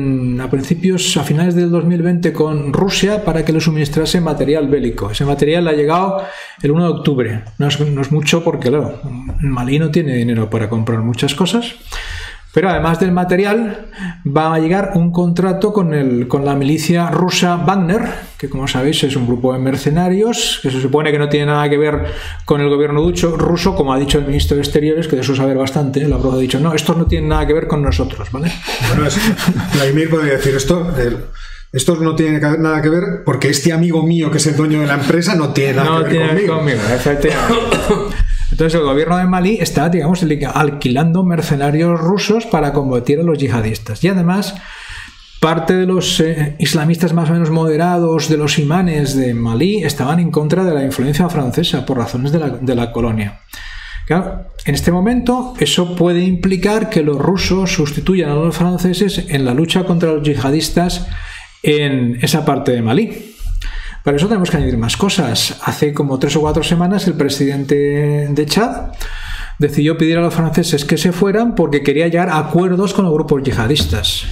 [SPEAKER 3] a finales del 2020 con Rusia para que le suministrase material bélico. Ese material ha llegado el 1 de octubre. No es mucho porque, claro, Malí no tiene dinero para comprar muchas cosas. Pero además del material, va a llegar un contrato con la milicia rusa Wagner, que como sabéis es un grupo de mercenarios, que se supone que no tiene nada que ver con el gobierno ruso, como ha dicho el ministro de Exteriores, que de eso saber bastante. Lavrov ha dicho, no, estos no tienen nada que ver con nosotros, ¿vale?
[SPEAKER 1] Bueno, Vladimir podría decir esto... Estos no tienen nada que ver porque este amigo mío que es el dueño de la empresa no tiene nada que ver conmigo.
[SPEAKER 3] Efectivamente. Entonces el gobierno de Malí está, digamos, alquilando mercenarios rusos para combatir a los yihadistas. Y además, parte de los islamistas más o menos moderados, de los imanes de Malí, estaban en contra de la influencia francesa por razones de la colonia. Claro, en este momento eso puede implicar que los rusos sustituyan a los franceses en la lucha contra los yihadistas en esa parte de Malí. Para eso tenemos que añadir más cosas. Hace como 3 o 4 semanas el presidente de Chad decidió pedir a los franceses que se fueran porque quería llegar a acuerdos con los grupos yihadistas.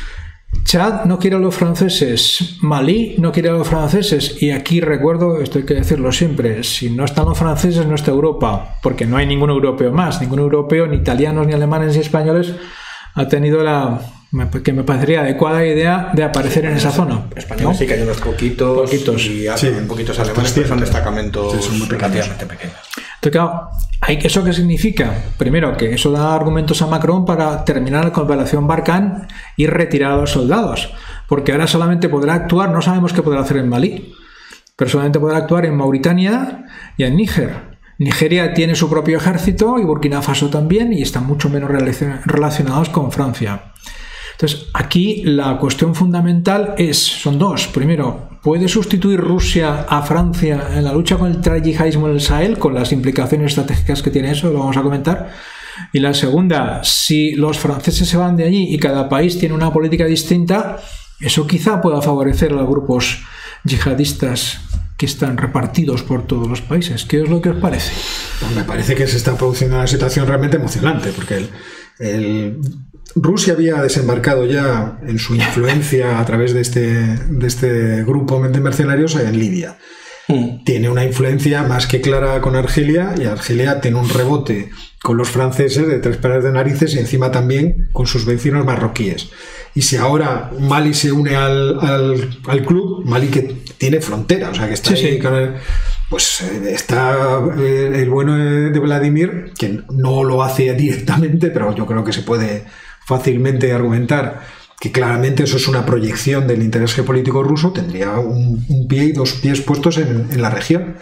[SPEAKER 3] Chad no quiere a los franceses, Malí no quiere a los franceses, y aquí recuerdo, esto hay que decirlo siempre, si no están los franceses no está Europa, porque no hay ningún europeo más, ningún europeo, ni italianos, ni alemanes, ni españoles ha tenido que me parecería adecuada idea de aparecer en esa zona.
[SPEAKER 2] Españoles, ¿no? Sí que hay unos poquitos. Y hay poquitos alemanes, pero son destacamentos relativamente pequeños.
[SPEAKER 3] Entonces, claro, ¿eso qué significa? Primero, que eso da argumentos a Macron para terminar la operación Barkhane y retirar a los soldados, porque ahora solamente podrá actuar, no sabemos qué podrá hacer en Malí, pero solamente podrá actuar en Mauritania y en Níger. Nigeria tiene su propio ejército y Burkina Faso también, y están mucho menos relacionados con Francia. Entonces, aquí la cuestión fundamental son dos. Primero, ¿puede sustituir Rusia a Francia en la lucha contra el yihadismo en el Sahel, con las implicaciones estratégicas que tiene eso? Lo vamos a comentar. Y la segunda, si los franceses se van de allí y cada país tiene una política distinta, eso quizá pueda favorecer a los grupos yihadistas que están repartidos por todos los países. ¿Qué es lo que os parece?
[SPEAKER 1] Pues me parece que se está produciendo una situación realmente emocionante, porque Rusia había desembarcado ya en su influencia a través de este grupo de mercenarios en Libia. Tiene una influencia más que clara con Argelia, y Argelia tiene un rebote con los franceses de 3 pares de narices, y encima también con sus vecinos marroquíes. Y si ahora Mali se une al club, Mali que tiene frontera, o sea que está ahí, pues está el bueno de Vladimir, que no lo hace directamente, pero yo creo que se puede fácilmente argumentar que claramente eso es una proyección del interés geopolítico ruso. Tendría un pie y 2 pies puestos en la región.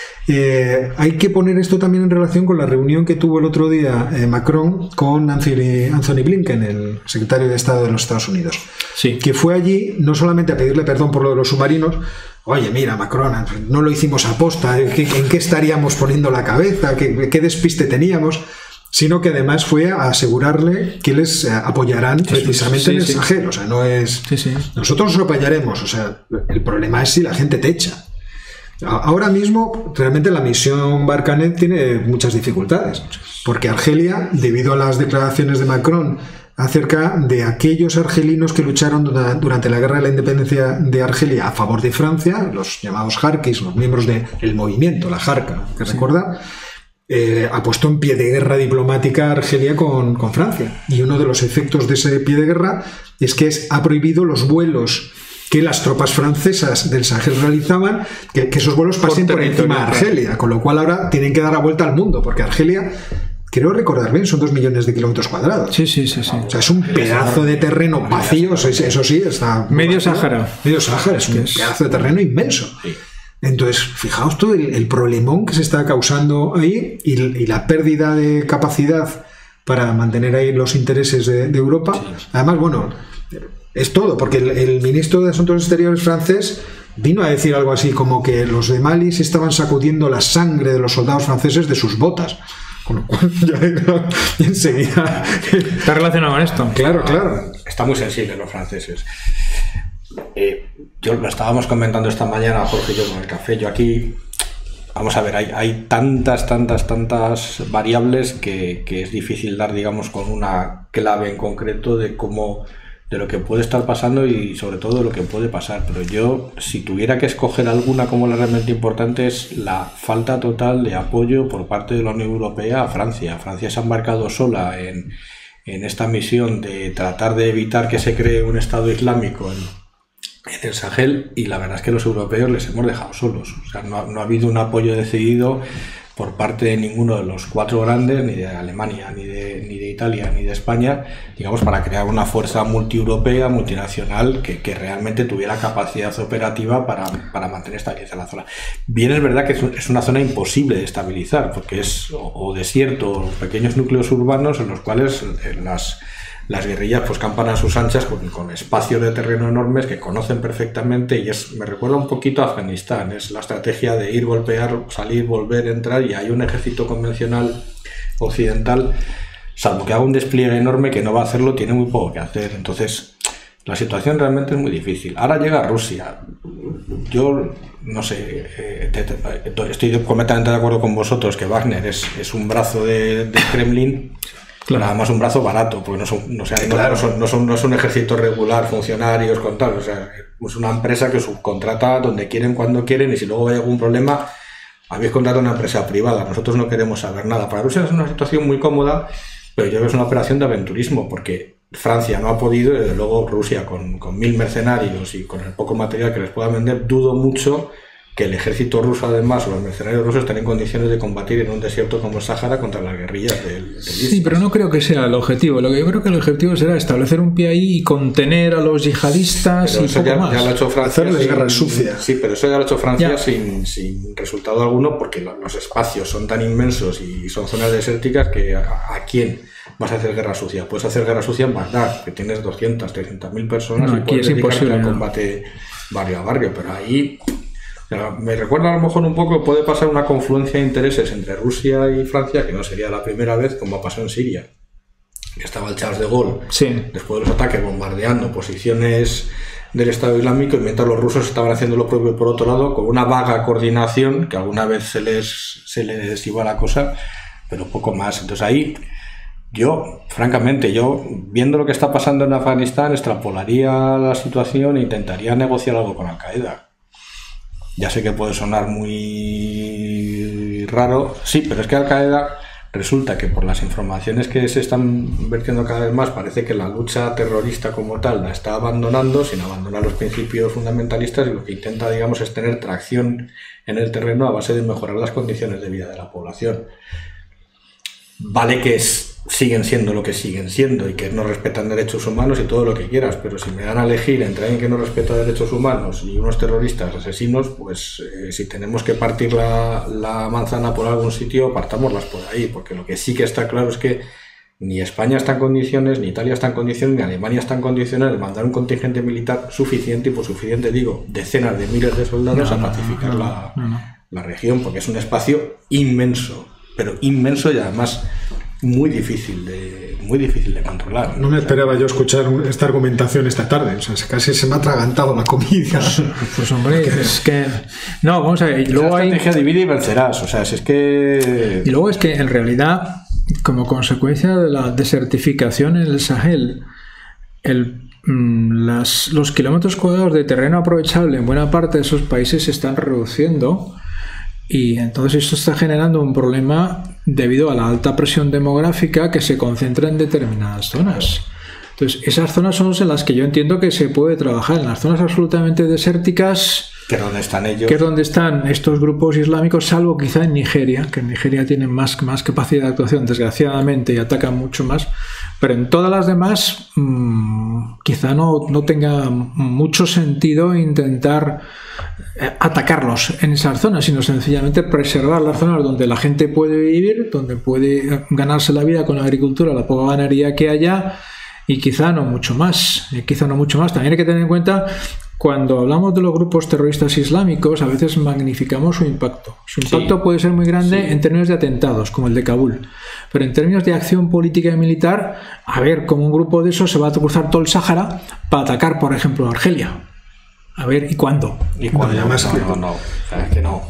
[SPEAKER 1] Hay que poner esto también en relación con la reunión que tuvo el otro día Macron con Anthony Blinken, el secretario de Estado de los Estados Unidos, que fue allí no solamente a pedirle perdón por lo de los submarinos. Oye, mira, Macron, no lo hicimos aposta, ¿en qué estaríamos poniendo la cabeza? ¿Qué despiste teníamos? Sino que además fue a asegurarle que les apoyarán precisamente en el Sahel. O sea, no es... Nosotros os apoyaremos, o sea, el problema es si la gente te echa. Ahora mismo, realmente la misión Barkhane tiene muchas dificultades, porque Argelia, debido a las declaraciones de Macron acerca de aquellos argelinos que lucharon durante la guerra de la independencia de Argelia a favor de Francia, los llamados jarquis, los miembros del movimiento, la Jarca, que recuerda, ha puesto en pie de guerra diplomática a Argelia con Francia. Y uno de los efectos de ese pie de guerra es que ha prohibido los vuelos que las tropas francesas del Sahel realizaban, que esos vuelos pasen por encima de Argelia, con lo cual ahora tienen que dar la vuelta al mundo, porque Argelia, creo recordar bien, son 2 millones de kilómetros cuadrados.
[SPEAKER 3] Sí.
[SPEAKER 1] O sea, es un pedazo de terreno vacío, eso sí, está...
[SPEAKER 3] Medio Sáhara.
[SPEAKER 1] Medio Sáhara, es un pedazo de terreno inmenso. Entonces, fijaos todo el problemón que se está causando ahí, y la pérdida de capacidad para mantener ahí los intereses de Europa. Además, bueno, es todo, porque el ministro de Asuntos Exteriores francés vino a decir algo así como que los de Mali se estaban sacudiendo la sangre de los soldados franceses de sus botas. Con lo cual ya enseguida...
[SPEAKER 3] ¿Está relacionado con esto?
[SPEAKER 1] Claro.
[SPEAKER 2] Está muy sensible los franceses. Yo lo estábamos comentando esta mañana, Jorge y yo, con el café. Yo aquí, vamos a ver, hay tantas variables que es difícil dar, digamos, con una clave en concreto de lo que puede estar pasando y sobre todo de lo que puede pasar. Pero yo, si tuviera que escoger alguna como la realmente importante, es la falta total de apoyo por parte de la Unión Europea a Francia. Francia se ha embarcado sola en esta misión de tratar de evitar que se cree un Estado Islámico en el Sahel, y la verdad es que los europeos les hemos dejado solos. O sea, no ha habido un apoyo decidido por parte de ninguno de los 4 grandes, ni de Alemania, ni de Italia, ni de España, digamos, para crear una fuerza multieuropea, multinacional, que realmente tuviera capacidad operativa para mantener estabilizada la zona. Bien, es verdad que es una zona imposible de estabilizar, porque es o desierto o pequeños núcleos urbanos en los cuales las guerrillas pues campan a sus anchas con espacios de terreno enormes que conocen perfectamente, y me recuerda un poquito a Afganistán. Es la estrategia de ir, golpear, salir, volver, entrar, y hay un ejército convencional occidental, salvo que haga un despliegue enorme, que no va a hacerlo, tiene muy poco que hacer. Entonces la situación realmente es muy difícil. Ahora llega Rusia. Yo no sé, estoy completamente de acuerdo con vosotros que Wagner es un brazo del Kremlin. Claro. Pero además un brazo barato, porque no es un ejército regular, funcionarios con tal, o sea, es una empresa que subcontrata donde quieren, cuando quieren, y si luego hay algún problema, habéis contratado una empresa privada, nosotros no queremos saber nada. Para Rusia es una situación muy cómoda, pero yo creo que es una operación de aventurismo, porque Francia no ha podido, y desde luego Rusia con 1000 mercenarios y con el poco material que les pueda vender, dudo mucho que el ejército ruso, además, o los mercenarios rusos, estén en condiciones de combatir en un desierto como el Sáhara contra las guerrillas del ISIS.
[SPEAKER 3] Sí, pero no creo que sea el objetivo. Lo que yo creo que el objetivo será establecer un pie ahí y contener a los yihadistas, pero y
[SPEAKER 2] eso
[SPEAKER 3] poco más.
[SPEAKER 2] Ya lo ha hecho Francia.
[SPEAKER 1] Hacerles guerra sucia.
[SPEAKER 2] Sí, pero eso ya lo ha hecho Francia sin resultado alguno, porque los espacios son tan inmensos y son zonas desérticas que ¿a quién vas a hacer guerra sucia? Puedes hacer guerra sucia en Bagdad, que tienes 200, 300.000 personas, y puedes dedicarte al combate barrio a barrio, pero ahí... Me recuerda a lo mejor un poco, puede pasar una confluencia de intereses entre Rusia y Francia, que no sería la primera vez, como pasó en Siria, que estaba el Charles de Gaulle, después de los ataques, bombardeando posiciones del Estado Islámico, y mientras los rusos estaban haciendo lo propio por otro lado, con una vaga coordinación, que alguna vez se les iba la cosa, pero poco más. Entonces ahí, francamente, viendo lo que está pasando en Afganistán, extrapolaría la situación e intentaría negociar algo con Al-Qaeda. Ya sé que puede sonar muy raro, sí, pero es que Al-Qaeda resulta que por las informaciones que se están vertiendo cada vez más, parece que la lucha terrorista como tal la está abandonando, sin abandonar los principios fundamentalistas, y lo que intenta, digamos, es tener tracción en el terreno a base de mejorar las condiciones de vida de la población. Vale que siguen siendo lo que siguen siendo y que no respetan derechos humanos y todo lo que quieras, pero si me dan a elegir entre alguien que no respeta derechos humanos y unos terroristas asesinos, pues si tenemos que partir la manzana por algún sitio, partámoslas por ahí, porque lo que sí que está claro es que ni España está en condiciones, ni Italia está en condiciones, ni Alemania está en condiciones de mandar un contingente militar suficiente, y por suficiente digo decenas de miles de soldados a pacificar la región, porque es un espacio inmenso, pero inmenso, y además muy difícil de controlar.
[SPEAKER 1] No me esperaba yo escuchar esta argumentación esta tarde, o sea, casi se me ha atragantado la comida.
[SPEAKER 3] Pues hombre, es que no, vamos a ver, y luego
[SPEAKER 2] hay estrategia divide y vencerás, o sea, si es que...
[SPEAKER 3] Y luego es que en realidad, como consecuencia de la desertificación en el Sahel, los kilómetros cuadrados de terreno aprovechable en buena parte de esos países se están reduciendo. Y entonces esto está generando un problema debido a la alta presión demográfica que se concentra en determinadas zonas. Entonces esas zonas son en las que yo entiendo que se puede trabajar. En las zonas absolutamente desérticas,
[SPEAKER 2] que es donde están ellos,
[SPEAKER 3] que es donde están estos grupos islámicos, salvo quizá en Nigeria, que en Nigeria tienen más capacidad de actuación, desgraciadamente, y atacan mucho más. Pero en todas las demás quizá no tenga mucho sentido intentar atacarlos en esas zonas, sino sencillamente preservar las zonas donde la gente puede vivir, donde puede ganarse la vida con la agricultura, la poca ganadería que haya, y quizá no mucho más. También hay que tener en cuenta, cuando hablamos de los grupos terroristas islámicos, a veces magnificamos su impacto. Su impacto puede ser muy grande en términos de atentados, como el de Kabul. Pero en términos de acción política y militar, a ver, como un grupo de esos se va a cruzar todo el Sáhara para atacar, por ejemplo, Argelia. A ver, ¿y cuándo?
[SPEAKER 2] ¿Y cuándo? No. Es que no.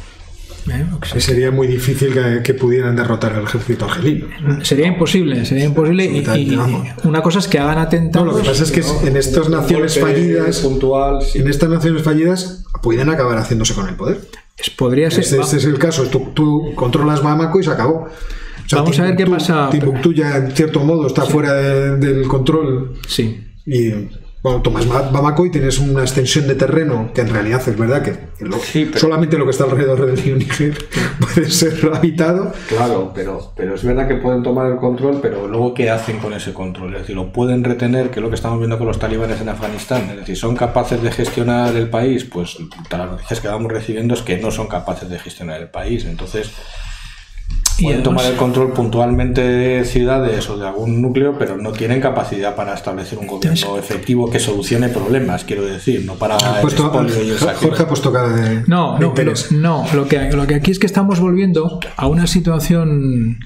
[SPEAKER 1] Sería muy difícil que pudieran derrotar al ejército argelino.
[SPEAKER 3] Sería imposible. Y una cosa es que hagan atentados.
[SPEAKER 1] No, lo que pasa es que en estas naciones fallidas, en estas naciones fallidas, pueden acabar haciéndose con el poder.
[SPEAKER 3] Podría ser.
[SPEAKER 1] Este es el caso. Tú controlas Bamako y se acabó. O sea,
[SPEAKER 3] vamos a ver qué pasa.
[SPEAKER 1] Timbuktu ya, en cierto modo, está fuera del control.
[SPEAKER 3] Sí.
[SPEAKER 1] Y bueno, tomas Bamako y tienes una extensión de terreno que en realidad es verdad que solamente lo que está alrededor del río Níger puede ser habitado.
[SPEAKER 2] Claro, pero es verdad que pueden tomar el control, pero luego ¿qué hacen con ese control? Es decir, lo pueden retener, que es lo que estamos viendo con los talibanes en Afganistán. Es decir, ¿son capaces de gestionar el país? Pues las noticias que vamos recibiendo es que no son capaces de gestionar el país. Entonces pueden tomar el control puntualmente de ciudades o de algún núcleo, pero no tienen capacidad para establecer un gobierno efectivo que solucione problemas, quiero decir, no para el expolio y el saqueo.
[SPEAKER 1] Jorge ha puesto cara de interés.
[SPEAKER 3] Lo que aquí es que estamos volviendo a una situación,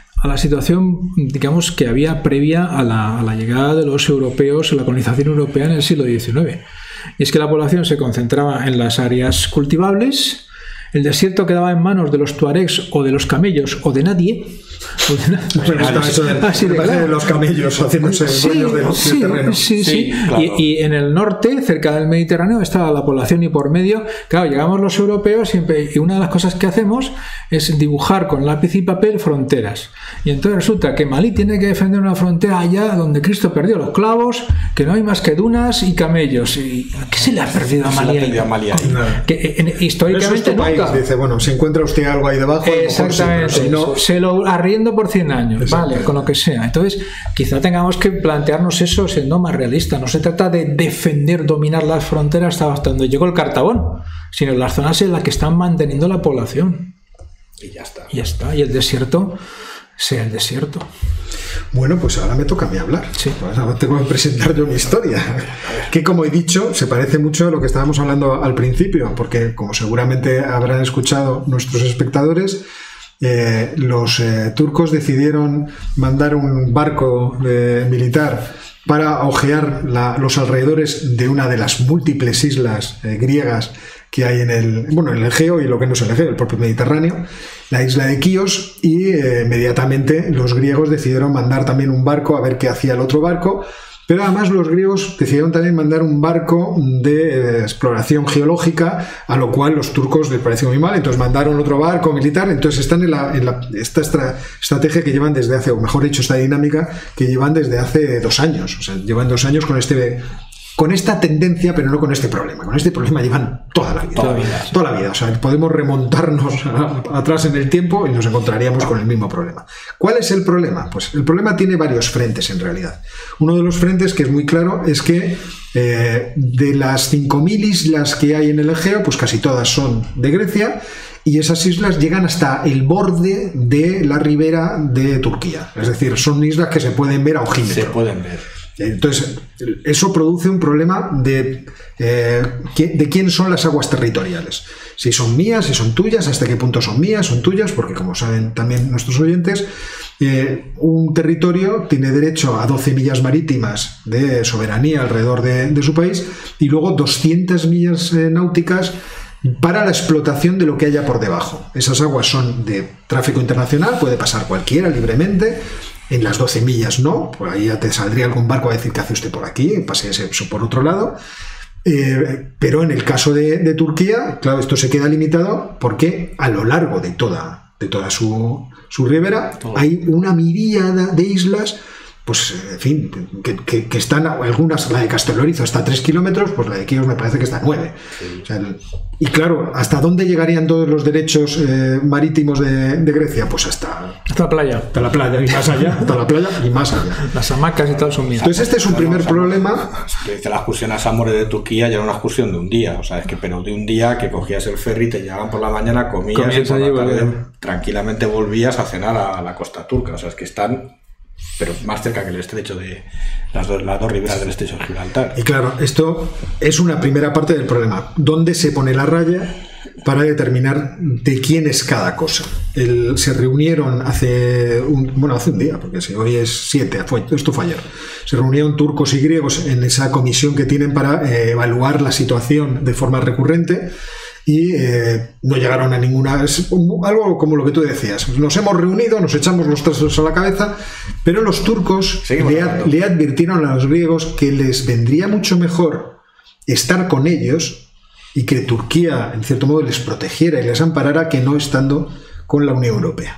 [SPEAKER 3] digamos, que había previa a la llegada de los europeos, a la colonización europea en el siglo XIX. Y es que la población se concentraba en las áreas cultivables. El desierto quedaba en manos de los tuaregs o de los camellos o de nadie.
[SPEAKER 1] Los camellos haciéndose dueños de terreno.
[SPEAKER 3] Sí. Claro. Y en el norte, cerca del Mediterráneo, estaba la población, y por medio, claro, llegamos los europeos siempre, y una de las cosas que hacemos es dibujar con lápiz y papel fronteras. Y entonces resulta que Malí tiene que defender una frontera allá donde Cristo perdió los clavos, que no hay más que dunas y camellos. ¿Y qué se le ha perdido a Malí? Que históricamente nunca.
[SPEAKER 1] Dice, bueno, si encuentra usted algo ahí debajo,
[SPEAKER 3] exactamente,
[SPEAKER 1] si no,
[SPEAKER 3] se lo arriendo por 100 años, vale, con lo que sea. Entonces, quizá tengamos que plantearnos eso siendo más realistas. No se trata de defender, dominar las fronteras hasta donde llegó el Cartabón, sino las zonas en las que están manteniendo la población.
[SPEAKER 2] Y ya está.
[SPEAKER 3] Y el desierto sea el desierto.
[SPEAKER 1] Bueno, pues ahora me toca a mí hablar.
[SPEAKER 3] Sí.
[SPEAKER 1] Pues ahora tengo que presentar yo mi historia, que, como he dicho, se parece mucho a lo que estábamos hablando al principio, porque, como seguramente habrán escuchado nuestros espectadores, los turcos decidieron mandar un barco militar para ojear los alrededores de una de las múltiples islas griegas que hay en el Egeo y lo que no es el Egeo, el propio Mediterráneo, la isla de Quíos, y inmediatamente los griegos decidieron mandar también un barco a ver qué hacía el otro barco. Pero además los griegos decidieron también mandar un barco de exploración geológica, a lo cual los turcos les pareció muy mal, entonces mandaron otro barco militar. Entonces están en esta estrategia que llevan desde hace, o mejor dicho, esta dinámica que llevan desde hace 2 años. O sea, llevan 2 años con esta tendencia, pero no con este problema. Con este problema llevan toda la vida. O sea, podemos remontarnos atrás en el tiempo y nos encontraríamos con el mismo problema. ¿Cuál es el problema? Pues el problema tiene varios frentes en realidad. Uno de los frentes, que es muy claro, es que de las 5.000 islas que hay en el Egeo, pues casi todas son de Grecia, y esas islas llegan hasta el borde de la ribera de Turquía. Es decir, son islas que se pueden ver a ojímetro.
[SPEAKER 2] Se pueden ver.
[SPEAKER 1] Entonces, eso produce un problema de quién son las aguas territoriales. Si son mías, si son tuyas, hasta qué punto son mías, son tuyas, porque como saben también nuestros oyentes, un territorio tiene derecho a 12 millas marítimas de soberanía alrededor de su país y luego 200 millas náuticas para la explotación de lo que haya por debajo. Esas aguas son de tráfico internacional, puede pasar cualquiera libremente. En las 12 millas no, por ahí ya te saldría algún barco a decir: ¿qué hace usted por aquí? Pase eso por otro lado. Pero en el caso de Turquía, claro, esto se queda limitado porque a lo largo de toda su ribera hay una miríada de islas, pues en fin, que están algunas, la de Castellorizo está a 3 kilómetros, pues la de Quíos me parece que está a 9. Sí. O sea, y claro, ¿hasta dónde llegarían todos los derechos marítimos de Grecia? Pues hasta
[SPEAKER 3] la playa.
[SPEAKER 1] Hasta la playa y más allá, hasta la playa y más allá.
[SPEAKER 3] Las hamacas y todo son mías.
[SPEAKER 1] Entonces este es un primer problema.
[SPEAKER 2] La excursión a Samore de Turquía ya era una excursión de un día, o sea, es que pero de un día que cogías el ferry, te llegaban por la mañana, comías y por la tarde tranquilamente volvías a cenar a la costa turca, o sea, es que están pero más cerca que el estrecho de las dos riberas del estrecho de Gibraltar.
[SPEAKER 1] Y claro, esto es una primera parte del problema. ¿Dónde se pone la raya para determinar de quién es cada cosa? Se reunieron hace un día, porque si hoy es 7, esto fue ayer. Se reunieron turcos y griegos en esa comisión que tienen para evaluar la situación de forma recurrente. Y no llegaron a ninguna... Es algo como lo que tú decías. Nos hemos reunido, nos echamos los trastos a la cabeza, pero los turcos le advirtieron a los griegos que les vendría mucho mejor estar con ellos y que Turquía, en cierto modo, les protegiera y les amparara que no estando con la Unión Europea.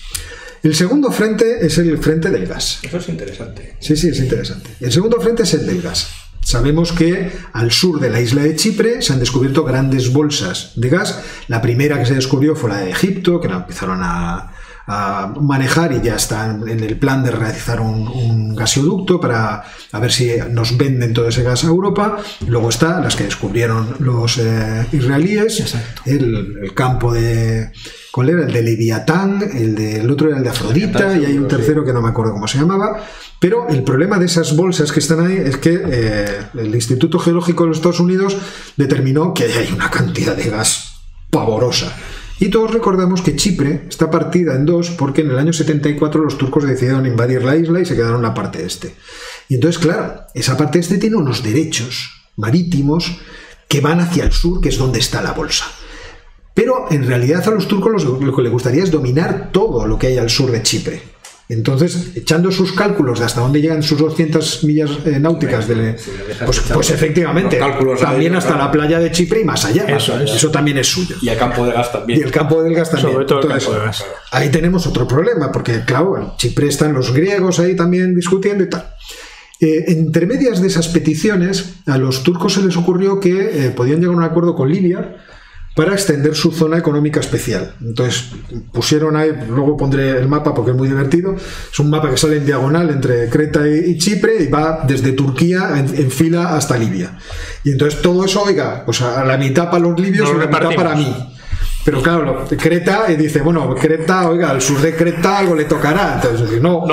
[SPEAKER 1] El segundo frente es el frente del gas.
[SPEAKER 2] Eso es interesante.
[SPEAKER 1] Sí, es interesante. El segundo frente es el del gas. Sabemos que al sur de la isla de Chipre se han descubierto grandes bolsas de gas. La primera que se descubrió fue la de Egipto, que la empezaron a manejar y ya están en el plan de realizar un gasoducto para a ver si nos venden todo ese gas a Europa. Luego está las que descubrieron los israelíes, el campo de... ¿Cuál era? El de Leviatán, el otro era el de Afrodita, y hay un tercero que no me acuerdo cómo se llamaba. Pero el problema de esas bolsas que están ahí es que el Instituto Geológico de los Estados Unidos determinó que hay una cantidad de gas pavorosa. Y todos recordamos que Chipre está partida en dos porque en el año 74 los turcos decidieron invadir la isla y se quedaron la parte este. Y entonces, claro, esa parte este tiene unos derechos marítimos que van hacia el sur, que es donde está la bolsa. Pero en realidad a los turcos lo que les gustaría es dominar todo lo que hay al sur de Chipre. Entonces, echando sus cálculos de hasta dónde llegan sus 200 millas náuticas, pues efectivamente, también hasta la playa de Chipre y más allá. Eso también es suyo.
[SPEAKER 2] Y el campo de gas también.
[SPEAKER 1] Y el campo del gas también.
[SPEAKER 3] Sobre todo el campo de gas.
[SPEAKER 1] Ahí tenemos otro problema, porque claro, en Chipre están los griegos ahí también discutiendo y tal. Entre medias de esas peticiones, a los turcos se les ocurrió que podían llegar a un acuerdo con Libia para extender su zona económica especial. Entonces pusieron ahí, luego pondré el mapa porque es muy divertido, es un mapa que sale en diagonal entre Creta y Chipre y va desde Turquía en fila hasta Libia. Y entonces todo eso, oiga, pues a la mitad para los libios y a la mitad para mí. Pero claro, Creta dice, bueno, Creta, oiga, al sur de Creta algo le tocará. Entonces, no.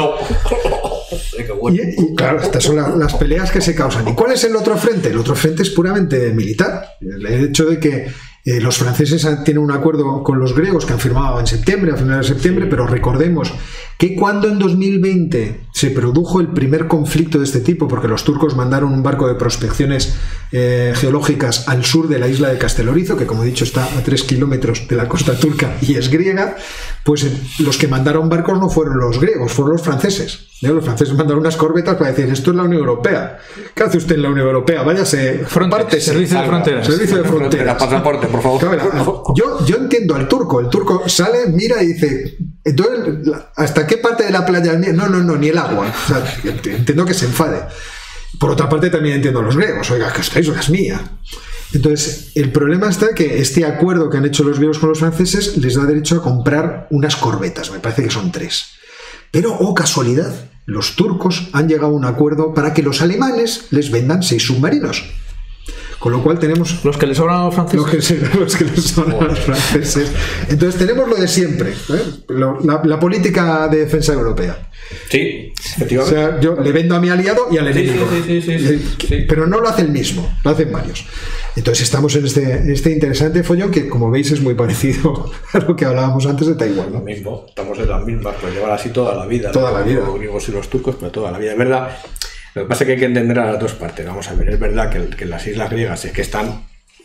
[SPEAKER 1] Y claro, estas son las peleas que se causan. ¿Y cuál es el otro frente? El otro frente es puramente militar. El hecho de que Los franceses tienen un acuerdo con los griegos que han firmado en septiembre, a finales de septiembre, pero recordemos que cuando en 2020 se produjo el primer conflicto de este tipo, porque los turcos mandaron un barco de prospecciones geológicas al sur de la isla de Castelorizo, que como he dicho está a 3 kilómetros de la costa turca y es griega, pues los que mandaron barcos no fueron los griegos, fueron los franceses. Los franceses mandaron unas corbetas para decir, esto es la Unión Europea. ¿Qué hace usted en la Unión Europea? Váyase,
[SPEAKER 3] Servicio de fronteras.
[SPEAKER 1] Servicio de fronteras.
[SPEAKER 2] Pasaporte, por favor.
[SPEAKER 1] Claro, yo entiendo al turco. El turco sale, mira y dice, entonces, ¿hasta qué parte de la playa es mía? No, ni el agua. O sea, entiendo que se enfade. Por otra parte, también entiendo a los griegos. Oiga, que estáis, es mía. Entonces, el problema está que este acuerdo que han hecho los griegos con los franceses les da derecho a comprar unas corbetas. Me parece que son 3. Pero, oh casualidad, los turcos han llegado a un acuerdo para que los alemanes les vendan 6 submarinos. Con lo cual tenemos...
[SPEAKER 3] Los que les sobran a los franceses.
[SPEAKER 1] Los que les sobran a los franceses. Entonces tenemos lo de siempre, la política de defensa europea.
[SPEAKER 2] Sí, efectivamente.
[SPEAKER 1] O sea, yo le vendo a mi aliado y al enemigo.
[SPEAKER 2] Sí.
[SPEAKER 1] Pero no lo hace el mismo, lo hacen varios. Entonces estamos en este interesante follón que, como veis, es muy parecido a lo que hablábamos antes de Taiwán, ¿no?
[SPEAKER 2] Lo mismo, estamos en las mismas, pues llevar así toda la vida.
[SPEAKER 1] Toda la vida.
[SPEAKER 2] Los griegos y los turcos, pero toda la vida. Es verdad. Lo que pasa es que hay que entender a las dos partes. Vamos a ver, es verdad que las islas griegas es que están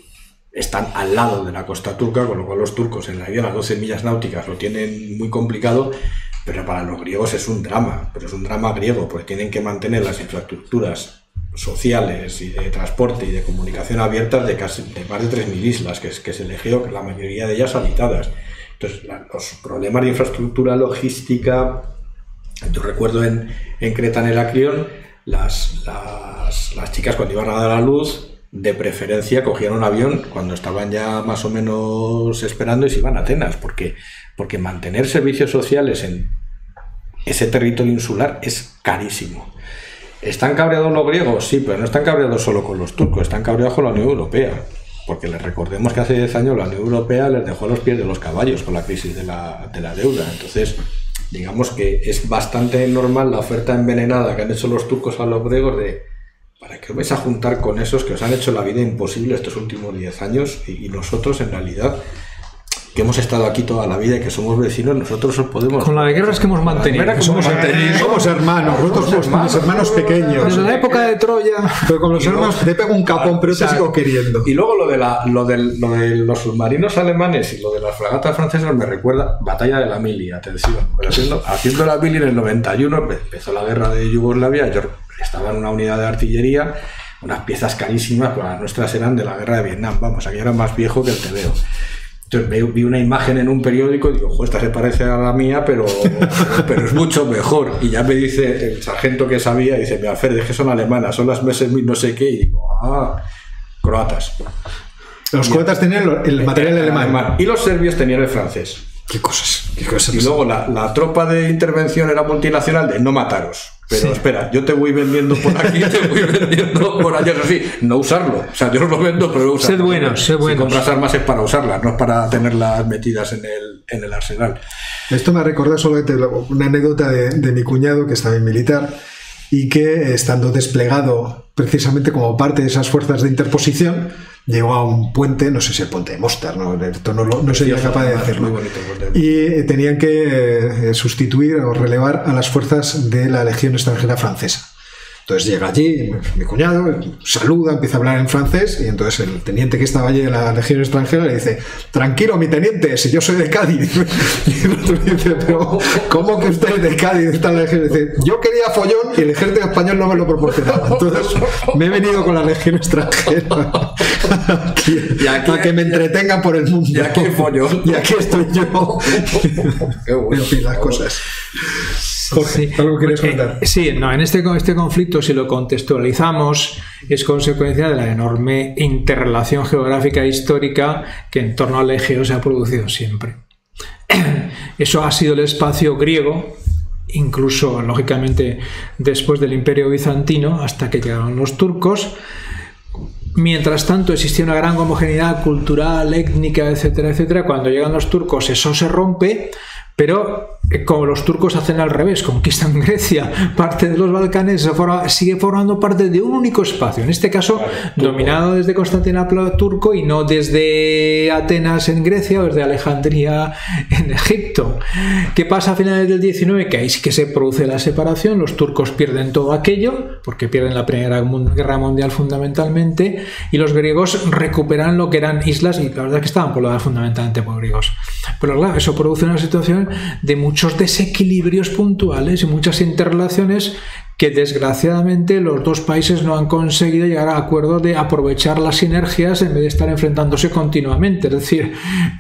[SPEAKER 2] al lado de la costa turca, con lo cual los turcos en realidad las 12 millas náuticas lo tienen muy complicado, pero para los griegos es un drama, pero es un drama griego, porque tienen que mantener las infraestructuras sociales y de transporte y de comunicación abiertas de más de 3.000 islas, que es el Egeo, que la mayoría de ellas habitadas. Entonces, los problemas de infraestructura logística, yo recuerdo en Creta, en Heraklión, las chicas cuando iban a dar a luz, de preferencia cogían un avión cuando estaban ya más o menos esperando y se iban a Atenas, porque mantener servicios sociales en ese territorio insular es carísimo. ¿Están cabreados los griegos? Sí, pero no están cabreados solo con los turcos, están cabreados con la Unión Europea, porque les recordemos que hace 10 años la Unión Europea les dejó a los pies de los caballos con la crisis de la deuda. Entonces, digamos que es bastante normal la oferta envenenada que han hecho los turcos a los griegos de ¿para qué os vais a juntar con esos que os han hecho la vida imposible estos últimos 10 años? Y nosotros, en realidad, que hemos estado aquí toda la vida y que somos vecinos, nosotros os podemos...
[SPEAKER 3] Con la de guerras que hemos mantenido.
[SPEAKER 1] Somos hermanos, nosotros somos mis hermanos pequeños.
[SPEAKER 3] Desde la época de Troya.
[SPEAKER 1] Pero con los hermanos te pego un capón, pero te sigo queriendo.
[SPEAKER 2] Y luego lo de los submarinos alemanes y lo de las fragatas francesas me recuerda Batalla de la Mili, atención. Haciendo la Mili en el 91, empezó la guerra de Yugoslavia, yo estaba en una unidad de artillería, unas piezas carísimas, pero las nuestras eran de la guerra de Vietnam, vamos, aquí era más viejo que el TVO. Entonces vi una imagen en un periódico y digo, ojo, esta se parece a la mía, pero es mucho mejor. Y ya me dice el sargento que sabía, dice, mira, Fer, es que son alemanas, son las meses no sé qué, y digo, croatas.
[SPEAKER 1] Los croatas tenían el material alemán.
[SPEAKER 2] Y los serbios tenían el francés.
[SPEAKER 1] Qué cosas.
[SPEAKER 2] Y luego la tropa de intervención era multinacional de no mataros. Pero espera, yo te voy vendiendo por aquí, te voy vendiendo por allá, así, no usarlo. O sea, yo os lo vendo, pero no usarlo.
[SPEAKER 3] Sed buenos.
[SPEAKER 2] Si compras armas es para usarlas, no es para tenerlas metidas en el arsenal.
[SPEAKER 1] Esto me recuerda solo una anécdota de mi cuñado, que estaba en militar, y que, estando desplegado precisamente como parte de esas fuerzas de interposición, llegó a un puente, no sé si el puente de Mostar, no sería capaz de decirlo, y tenían que sustituir o relevar a las fuerzas de la Legión extranjera francesa. Entonces llega allí mi cuñado, saluda, empieza a hablar en francés, y entonces el teniente que estaba allí de la Legión extranjera le dice, tranquilo mi teniente, si yo soy de Cádiz. Y el otro dice, pero ¿cómo que usted es de Cádiz? Está la Legión? Dice, yo quería follón y el ejército español no me lo proporcionaba, entonces me he venido con la Legión extranjera aquí, a que me entretengan por el mundo.
[SPEAKER 2] Y aquí hay follón.
[SPEAKER 1] Y aquí estoy yo.
[SPEAKER 2] Qué bueno.
[SPEAKER 1] En fin, las cosas. Jorge, ¿algo quieres contar?
[SPEAKER 3] Sí, no, en este conflicto, si lo contextualizamos, es consecuencia de la enorme interrelación geográfica e histórica que en torno al Egeo se ha producido siempre. Eso ha sido el espacio griego, incluso, lógicamente, después del Imperio Bizantino, hasta que llegaron los turcos. Mientras tanto, existía una gran homogeneidad cultural, étnica, etcétera, etcétera. Cuando llegan los turcos, eso se rompe, Pero como los turcos hacen al revés, conquistan Grecia, parte de los Balcanes sigue formando parte de un único espacio, en este caso dominado desde Constantinopla turco y no desde Atenas en Grecia o desde Alejandría en Egipto. ¿Qué pasa a finales del 19? Que ahí sí que se produce la separación, los turcos pierden todo aquello, porque pierden la Primera Guerra Mundial fundamentalmente, y los griegos recuperan lo que eran islas, y la verdad es que estaban pobladas fundamentalmente por griegos. Pero claro, eso produce una situación de muchos desequilibrios puntuales y muchas interrelaciones que desgraciadamente los dos países no han conseguido llegar a acuerdo de aprovechar las sinergias en vez de estar enfrentándose continuamente. Es decir,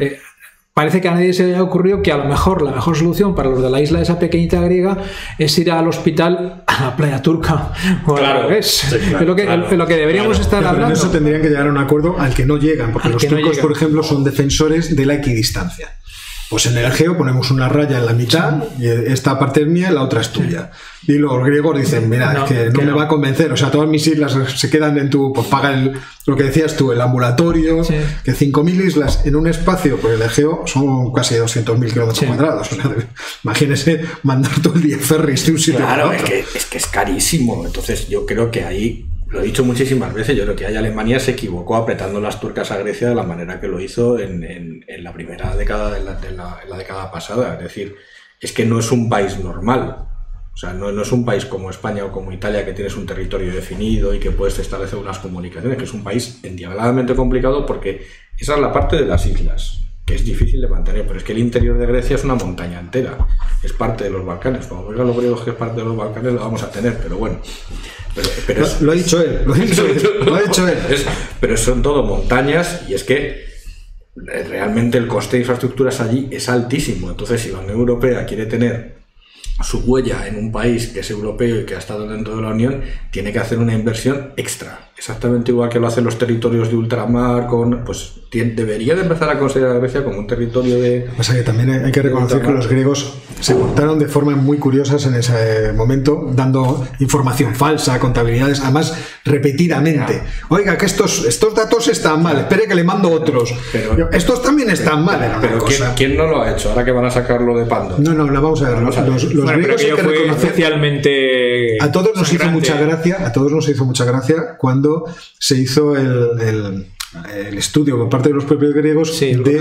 [SPEAKER 3] parece que a nadie se le ha ocurrido que a lo mejor la mejor solución para los de la isla, esa pequeñita griega, es ir al hospital a la playa turca. O
[SPEAKER 2] claro,
[SPEAKER 3] al revés.
[SPEAKER 2] sí, claro,
[SPEAKER 3] Es lo que deberíamos estar hablando.
[SPEAKER 1] Pero en eso tendrían que llegar a un acuerdo al que no llegan, porque los turcos, por ejemplo, son defensores de la equidistancia. Pues en el Egeo ponemos una raya en la mitad y esta parte es mía y la otra es tuya. Y los griegos dicen, mira, es que no me va a convencer, o sea, todas mis islas se quedan en tu... Pues paga lo que decías tú, el ambulatorio, que 5.000 islas en un espacio, pues el Egeo son casi 200.000 kilómetros cuadrados. O sea, imagínese mandar todo el día ferries de un sitio a otro.
[SPEAKER 2] Es que es carísimo. Entonces yo creo que ahí... Lo he dicho muchísimas veces, yo creo que ahí Alemania se equivocó apretando las tuercas a Grecia de la manera que lo hizo en la primera década, en la década pasada. Es decir, es que no es un país normal. O sea, no es un país como España o como Italia, que tienes un territorio definido y que puedes establecer unas comunicaciones, que es un país endiabladamente complicado, porque esa es la parte de las islas, que es difícil de mantener, pero es que el interior de Grecia es una montaña entera, es parte de los Balcanes. Como oigan los griegos que es parte de los Balcanes, lo vamos a tener, pero bueno. Pero
[SPEAKER 1] lo ha dicho él, lo ha dicho él.
[SPEAKER 2] Pero son todo montañas, y es que realmente el coste de infraestructuras allí es altísimo. Entonces, si la Unión Europea quiere tener su huella en un país que es europeo y que ha estado dentro de la Unión, tiene que hacer una inversión extra, exactamente igual que lo hacen los territorios de ultramar, pues debería de empezar a considerar a Grecia como un territorio de...
[SPEAKER 1] Lo que pasa es que también hay que reconocer que los griegos se portaron de formas muy curiosas en ese momento, dando información falsa, contabilidades, además repetidamente. Oiga, que estos datos están mal, espere que le mando otros. Pero, estos también están mal.
[SPEAKER 2] Pero ¿quién no lo ha hecho? Ahora que van a sacarlo de Pando.
[SPEAKER 1] No, vamos a ver. Los griegos hay que reconocer,
[SPEAKER 3] especialmente...
[SPEAKER 1] A todos nos hizo mucha gracia cuando se hizo el estudio por parte de los propios griegos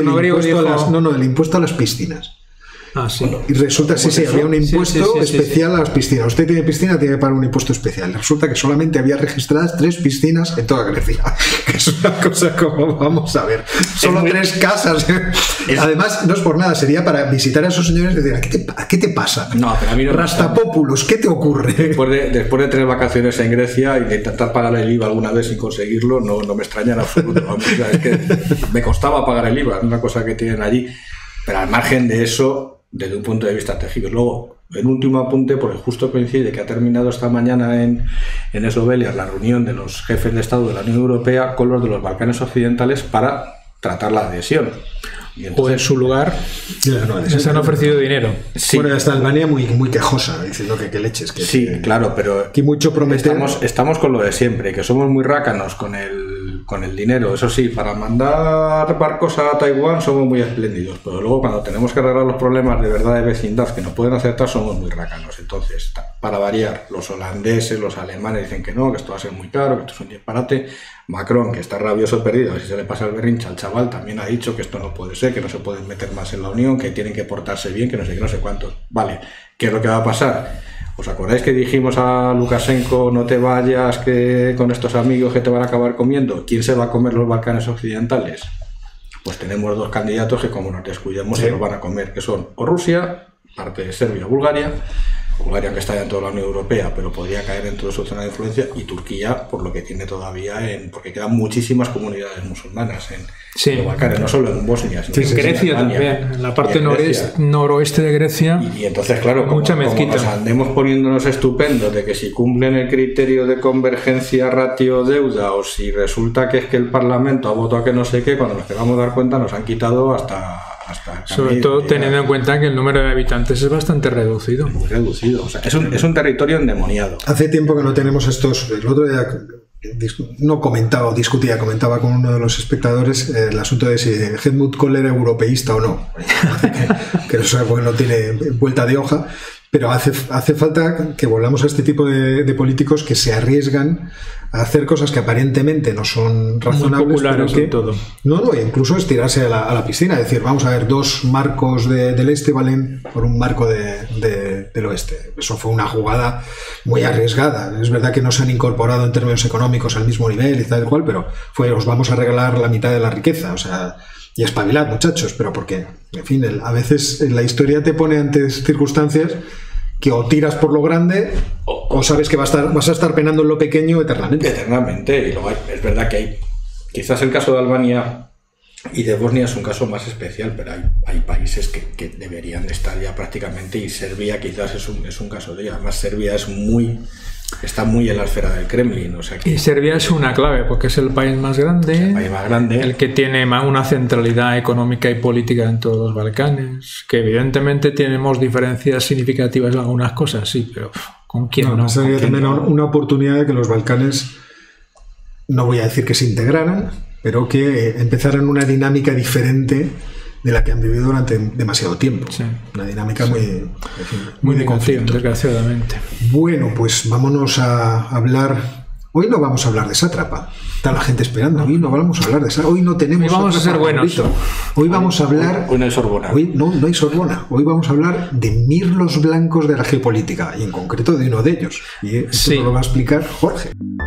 [SPEAKER 1] del impuesto a las piscinas.
[SPEAKER 3] Ah, sí.
[SPEAKER 1] Bueno, y resulta, había un impuesto especial a las piscinas. Usted tiene piscina, tiene que pagar un impuesto especial. Resulta que solamente había registradas 3 piscinas en toda Grecia. Es una cosa como, vamos a ver, solo 3 casas. Además, no es por nada, sería para visitar a esos señores y decir, ¿a qué te pasa?
[SPEAKER 2] No, pero a mí no.
[SPEAKER 1] Rastapópulos, ¿qué te ocurre?
[SPEAKER 2] Después de 3 vacaciones en Grecia y de intentar pagar el IVA alguna vez sin conseguirlo, no me extraña en absoluto. Vamos, o sea, es que me costaba pagar el IVA, es una cosa que tienen allí. Pero al margen de eso, desde un punto de vista estratégico. Luego, en último apunte, porque justo coincide que ha terminado esta mañana en Eslovenia la reunión de los jefes de Estado de la Unión Europea con los de los Balcanes Occidentales para tratar la adhesión.
[SPEAKER 3] Y entonces, o en su lugar les han ofrecido dinero.
[SPEAKER 1] Sí. Bueno, está Albania muy quejosa, diciendo que leches.
[SPEAKER 2] Sí, claro, pero
[SPEAKER 1] aquí mucho prometer.
[SPEAKER 2] Estamos con lo de siempre, que somos muy rácanos con el dinero. Eso sí, para mandar barcos a Taiwán somos muy espléndidos, pero luego cuando tenemos que arreglar los problemas de verdad de vecindad que nos pueden aceptar, somos muy rácanos. Entonces, para variar, los holandeses, los alemanes dicen que esto va a ser muy caro, que esto es un disparate. Macron, que está rabioso perdido, a ver si se le pasa el berrinche al chaval, también ha dicho que esto no puede ser, que no se pueden meter más en la Unión, que tienen que portarse bien, que no sé qué, no sé cuántos. Vale, ¿qué es lo que va a pasar? ¿Os acordáis que dijimos a Lukashenko, no te vayas, que con estos amigos que te van a acabar comiendo? ¿Quién se va a comer los Balcanes Occidentales? Pues tenemos 2 candidatos que, como nos descuidemos, se los van a comer, que son o Rusia, parte de Serbia o Bulgaria, que está dentro de la Unión Europea, pero podría caer dentro de su zona de influencia, y Turquía, por lo que tiene todavía, porque quedan muchísimas comunidades musulmanas en los Balcanes, no solo en Bosnia, sino
[SPEAKER 3] en Grecia también, en la parte noroeste de Grecia.
[SPEAKER 2] Y entonces, claro, como nos andemos poniéndonos estupendos de que si cumplen el criterio de convergencia ratio-deuda, o si resulta que es que el Parlamento ha votado que no sé qué, cuando nos queramos dar cuenta nos han quitado hasta
[SPEAKER 3] sobre todo teniendo en cuenta que el número de habitantes es bastante reducido.
[SPEAKER 2] Muy reducido, o sea, es un territorio endemoniado.
[SPEAKER 1] Hace tiempo que no tenemos estos. El otro día no comentaba o discutía, comentaba con uno de los espectadores el asunto de si Helmut Kohl era europeísta o no. Que no tiene vuelta de hoja, pero hace falta que volvamos a este tipo de políticos que se arriesgan a hacer cosas que aparentemente no son razonables, pero que
[SPEAKER 3] todo.
[SPEAKER 1] No, incluso estirarse a la piscina, es decir, vamos a ver, 2 marcos del este valen por un marco del oeste. Eso fue una jugada muy arriesgada. Es verdad que no se han incorporado en términos económicos al mismo nivel y tal cual, pero os vamos a regalar la mitad de la riqueza, o sea, y espabilad, muchachos, pero porque, en fin, a veces la historia te pone ante circunstancias que o tiras por lo grande o sabes que vas a estar penando en lo pequeño eternamente.
[SPEAKER 2] Eternamente, y luego es verdad que hay, quizás el caso de Albania y de Bosnia es un caso más especial, pero hay países que deberían de estar ya prácticamente, y Serbia quizás es un caso de ello. Además, Serbia está muy en la esfera del Kremlin. O sea que,
[SPEAKER 3] y Serbia es una clave porque es el país más grande, el que tiene una centralidad económica y política en todos los Balcanes, que evidentemente tenemos diferencias significativas en algunas cosas, sí, pero ¿con quién no?
[SPEAKER 1] Sería también una oportunidad de que los Balcanes, no voy a decir que se integraran, pero que empezaran una dinámica diferente de la que han vivido durante demasiado tiempo. Sí. Una dinámica muy de conflicto,
[SPEAKER 3] desgraciadamente.
[SPEAKER 1] Bueno, pues vámonos a hablar. Hoy no vamos a hablar de sátrapa. Está la gente esperando. Hoy no vamos a hablar de sátrapa. Hoy no tenemos.
[SPEAKER 3] Hoy vamos a ser buenos.
[SPEAKER 1] Hoy vamos a hablar.
[SPEAKER 2] Hoy no hay Sorbona.
[SPEAKER 1] No hay Sorbona. Hoy vamos a hablar de mirlos blancos de la geopolítica, y en concreto de uno de ellos. Y esto nos lo va a explicar Jorge.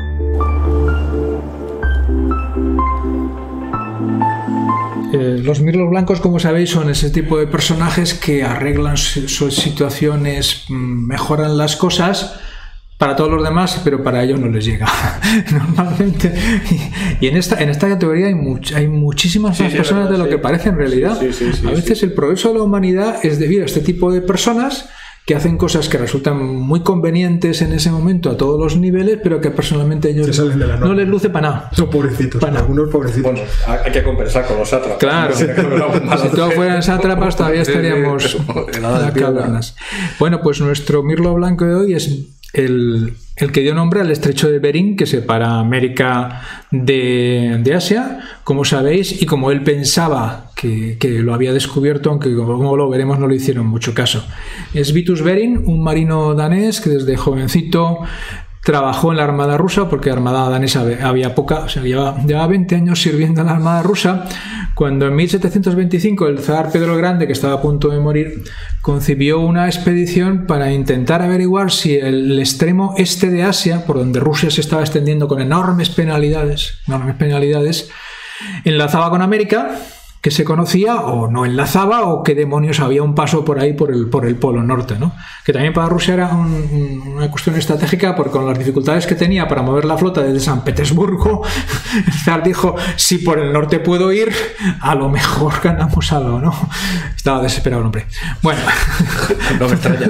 [SPEAKER 3] Los mirlos blancos, como sabéis, son ese tipo de personajes que arreglan sus situaciones, mejoran las cosas para todos los demás, pero para ellos no les llega normalmente. Y en esta categoría hay muchísimas más personas de lo que parece en realidad. A veces el progreso de la humanidad es debido a este tipo de personas que hacen cosas que resultan muy convenientes en ese momento a todos los niveles, pero que personalmente ellos no les luce para nada.
[SPEAKER 1] Son pobrecitos, algunos pobrecitos.
[SPEAKER 2] Bueno, hay que compensar con los sátrapas.
[SPEAKER 3] Claro, si todos fueran sátrapas todavía estaríamos en las cavernas. Bueno, pues nuestro mirlo blanco de hoy es el que dio nombre al estrecho de Bering, que separa América de Asia, como sabéis, y como él pensaba que lo había descubierto, aunque como lo veremos no le hicieron mucho caso. Es Vitus Bering, un marino danés que desde jovencito trabajó en la Armada rusa, porque la Armada danesa había poca, o sea, llevaba 20 años sirviendo en la Armada rusa, cuando en 1725 el zar Pedro el Grande, que estaba a punto de morir, concibió una expedición para intentar averiguar si el extremo este de Asia, por donde Rusia se estaba extendiendo con enormes penalidades, enlazaba con América, que se conocía, o no enlazaba, o qué demonios había un paso por ahí por el Polo Norte, ¿no? Que también para Rusia era una cuestión estratégica, porque con las dificultades que tenía para mover la flota desde San Petersburgo, el zar dijo, si por el norte puedo ir, a lo mejor ganamos algo, ¿no? Estaba desesperado el hombre. Bueno,
[SPEAKER 2] no me extraña.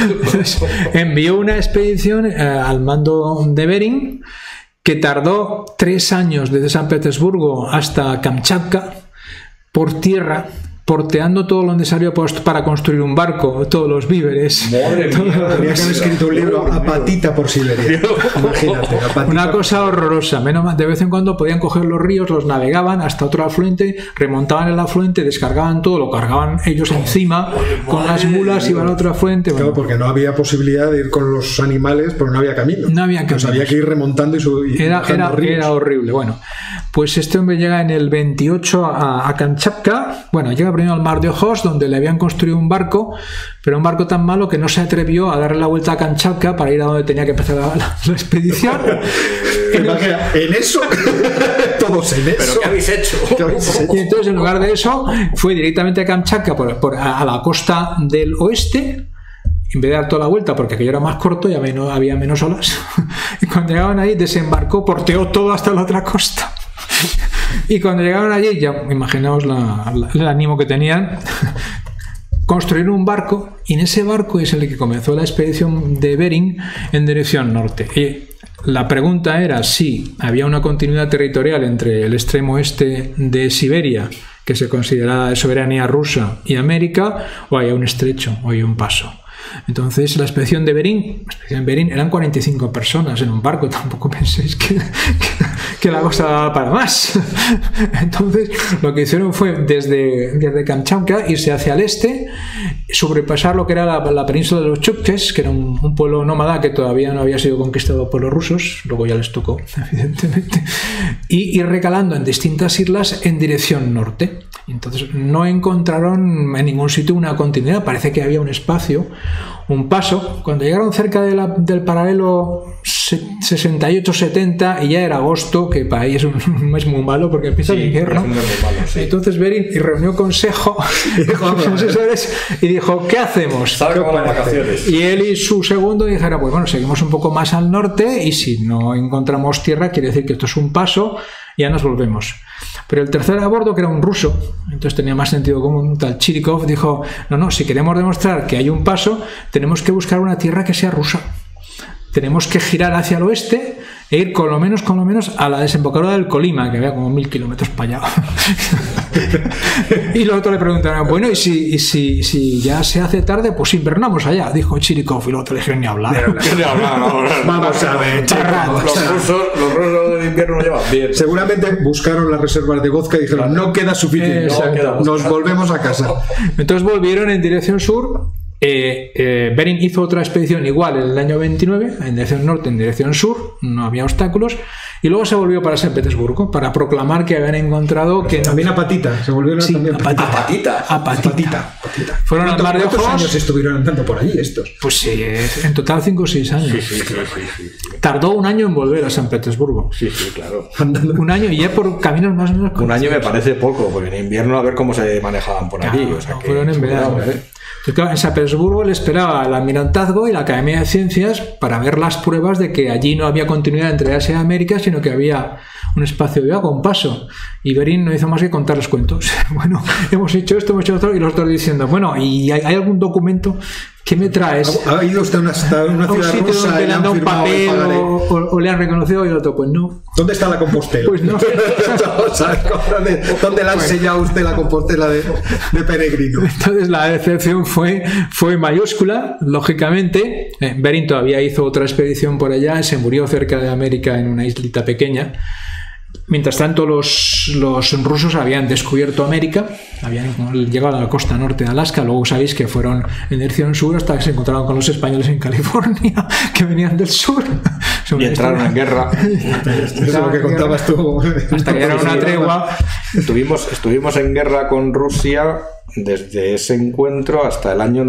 [SPEAKER 3] Envió una expedición al mando de Bering, que tardó 3 años desde San Petersburgo hasta Kamchatka, por tierra, porteando todo lo necesario para construir un barco, todos los víveres.
[SPEAKER 1] Madre mía, tenía que haber escrito un libro a patita por Siberia. Imagínate,
[SPEAKER 3] una cosa horrorosa. Menos mal, de vez en cuando podían coger los ríos, los navegaban hasta otro afluente, remontaban el afluente, descargaban todo, lo cargaban ellos encima, con las mulas iban a otro afluente.
[SPEAKER 1] Claro,
[SPEAKER 3] bueno,
[SPEAKER 1] porque no había posibilidad de ir con los animales, porque no había camino.
[SPEAKER 3] No había camino.
[SPEAKER 1] Había que ir remontando
[SPEAKER 3] era horrible. Bueno, pues este hombre llega en el 28 a Kamchatka. Bueno, llega primero al mar de Ojotsk, donde le habían construido un barco, pero un barco tan malo que no se atrevió a darle la vuelta a Kamchatka para ir a donde tenía que empezar la expedición.
[SPEAKER 1] ¿En eso? Todos en eso.
[SPEAKER 2] ¿Pero qué habéis hecho?
[SPEAKER 3] Y entonces, en lugar de eso, fue directamente a Kamchatka a la costa del oeste, en vez de dar toda la vuelta, porque aquello era más corto y había menos olas. Y cuando llegaban ahí, desembarcó, porteó todo hasta la otra costa. Y cuando llegaron allí, ya imaginaos el ánimo que tenían, construyeron un barco, y en ese barco es el que comenzó la expedición de Bering en dirección norte. Y la pregunta era si había una continuidad territorial entre el extremo este de Siberia, que se consideraba de soberanía rusa, y América, o había un estrecho, o había un paso. Entonces la expedición de Bering eran 45 personas en un barco, tampoco penséis que la cosa daba para más. Entonces lo que hicieron fue desde Kamchatka irse hacia el este, sobrepasar lo que era la península de los Chukches, que era un pueblo nómada que todavía no había sido conquistado por los rusos, luego ya les tocó, evidentemente, y ir recalando en distintas islas en dirección norte. Entonces no encontraron en ningún sitio una continuidad, parece que había un espacio, un paso. Cuando llegaron cerca del paralelo 68-70 y ya era agosto, que para ahí es un mes muy malo porque empieza el invierno, entonces Bering reunió consejo con sus asesores y dijo, ¿qué hacemos? Y él y su segundo dijeron, pues bueno, seguimos un poco más al norte y si no encontramos tierra quiere decir que esto es un paso, ya nos volvemos. Pero el tercer a bordo, que era un ruso, entonces tenía más sentido común, tal Chirikov, dijo, no, si queremos demostrar que hay un paso, tenemos que buscar una tierra que sea rusa. Tenemos que girar hacia el oeste e ir con lo menos a la desembocadura del Colima, que había como 1000 kilómetros para allá. Y los otros le preguntaron, bueno, y si ya se hace tarde, pues invernamos allá, dijo Chirikov, y los otros le dijeron, ni hablar.
[SPEAKER 1] Vamos a ver,
[SPEAKER 2] los rusos del invierno lo llevan bien.
[SPEAKER 1] Seguramente buscaron las reservas de vodka y dijeron, no queda suficiente, nos volvemos a casa.
[SPEAKER 3] Entonces volvieron en dirección sur. Bering hizo otra expedición igual en el año 29 en dirección norte, en dirección sur, no había obstáculos, y luego se volvió para San Petersburgo para proclamar que habían encontrado que
[SPEAKER 1] también a Patita, se volvieron también
[SPEAKER 3] a Patita. Fueron al Mar de Ojos.
[SPEAKER 1] ¿Cuántos años estuvieron andando por allí estos?
[SPEAKER 3] Pues sí, en total 5 o 6 años.
[SPEAKER 2] Sí.
[SPEAKER 3] Tardó un año en volver a San Petersburgo.
[SPEAKER 2] Sí, claro.
[SPEAKER 3] Un año y ya por caminos más o menos.
[SPEAKER 2] Un año me parece poco, porque en invierno a ver cómo se manejaban por allí.
[SPEAKER 3] Claro,
[SPEAKER 2] o sea,
[SPEAKER 3] fueron en verano. Entonces, claro, en San Petersburgo le esperaba el almirantazgo y la Academia de Ciencias para ver las pruebas de que allí no había continuidad entre Asia y América, sino que había un espacio de agua, un paso. Y Bering no hizo más que contar los cuentos. Bueno, hemos hecho esto, hemos hecho otro, y los otros diciendo, bueno, ¿y hay algún documento? ¿Qué me traes?
[SPEAKER 1] ¿Ha ido usted a una ciudad rusa
[SPEAKER 3] donde le han dado un papel o le han reconocido? Y el otro, pues no.
[SPEAKER 1] ¿Dónde está la Compostela?
[SPEAKER 3] Pues no.
[SPEAKER 1] ¿Dónde le ha enseñado usted la Compostela de peregrino?
[SPEAKER 3] Entonces la decepción fue mayúscula, lógicamente. Bering todavía hizo otra expedición por allá, se murió cerca de América en una islita pequeña. Mientras tanto, los rusos habían descubierto América, habían llegado a la costa norte de Alaska, luego sabéis que fueron en dirección sur hasta que se encontraron con los españoles en California, que venían del sur.
[SPEAKER 2] Y entraron en guerra.
[SPEAKER 1] Eso es lo que contabas tú.
[SPEAKER 3] Hasta que era una tregua.
[SPEAKER 2] Estuvimos en guerra con Rusia desde ese encuentro hasta el año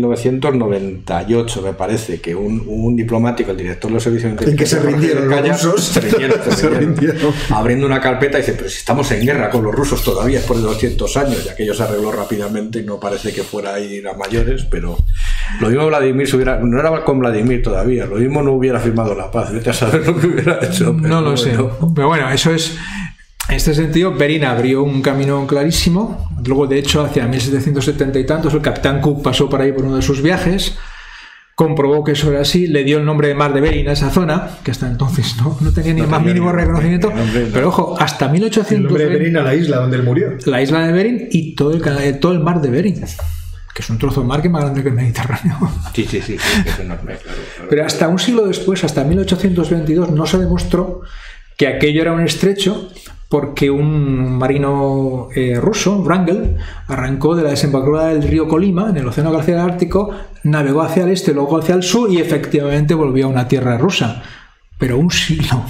[SPEAKER 2] 1998, me parece, que un diplomático, el director de los servicios de inteligencia,
[SPEAKER 1] en que se rindieron los rusos.
[SPEAKER 2] Se rindieron. Abriendo una carpeta y dice, pero si estamos en guerra con los rusos todavía después de 200 años, ya que ello se arregló rápidamente y no parece que fuera a ir a mayores, pero lo mismo Vladimir no era con Vladimir todavía, lo mismo no hubiera firmado la paz, vete a saber lo que hubiera hecho.
[SPEAKER 3] No lo sé, pero bueno, eso es. En este sentido, Bering abrió un camino clarísimo. Luego, de hecho, hacia 1770 y tantos, el capitán Cook pasó por ahí por uno de sus viajes, comprobó que eso era así, le dio el nombre de Mar de Bering a esa zona, que hasta entonces no tenía ni el más mínimo reconocimiento. Pero ojo, hasta 1800...
[SPEAKER 1] El nombre de Bering a la isla donde él murió.
[SPEAKER 3] La isla de Bering y todo el mar de Bering, que es un trozo de mar que es más grande que el Mediterráneo.
[SPEAKER 2] Sí, es enorme, claro.
[SPEAKER 3] Pero hasta un siglo después, hasta 1822, no se demostró que aquello era un estrecho, porque un marino ruso, Wrangel, arrancó de la desembocadura del río Colima, en el Océano Glaciar Ártico, navegó hacia el este, luego hacia el sur y efectivamente volvió a una tierra rusa. Pero un siglo.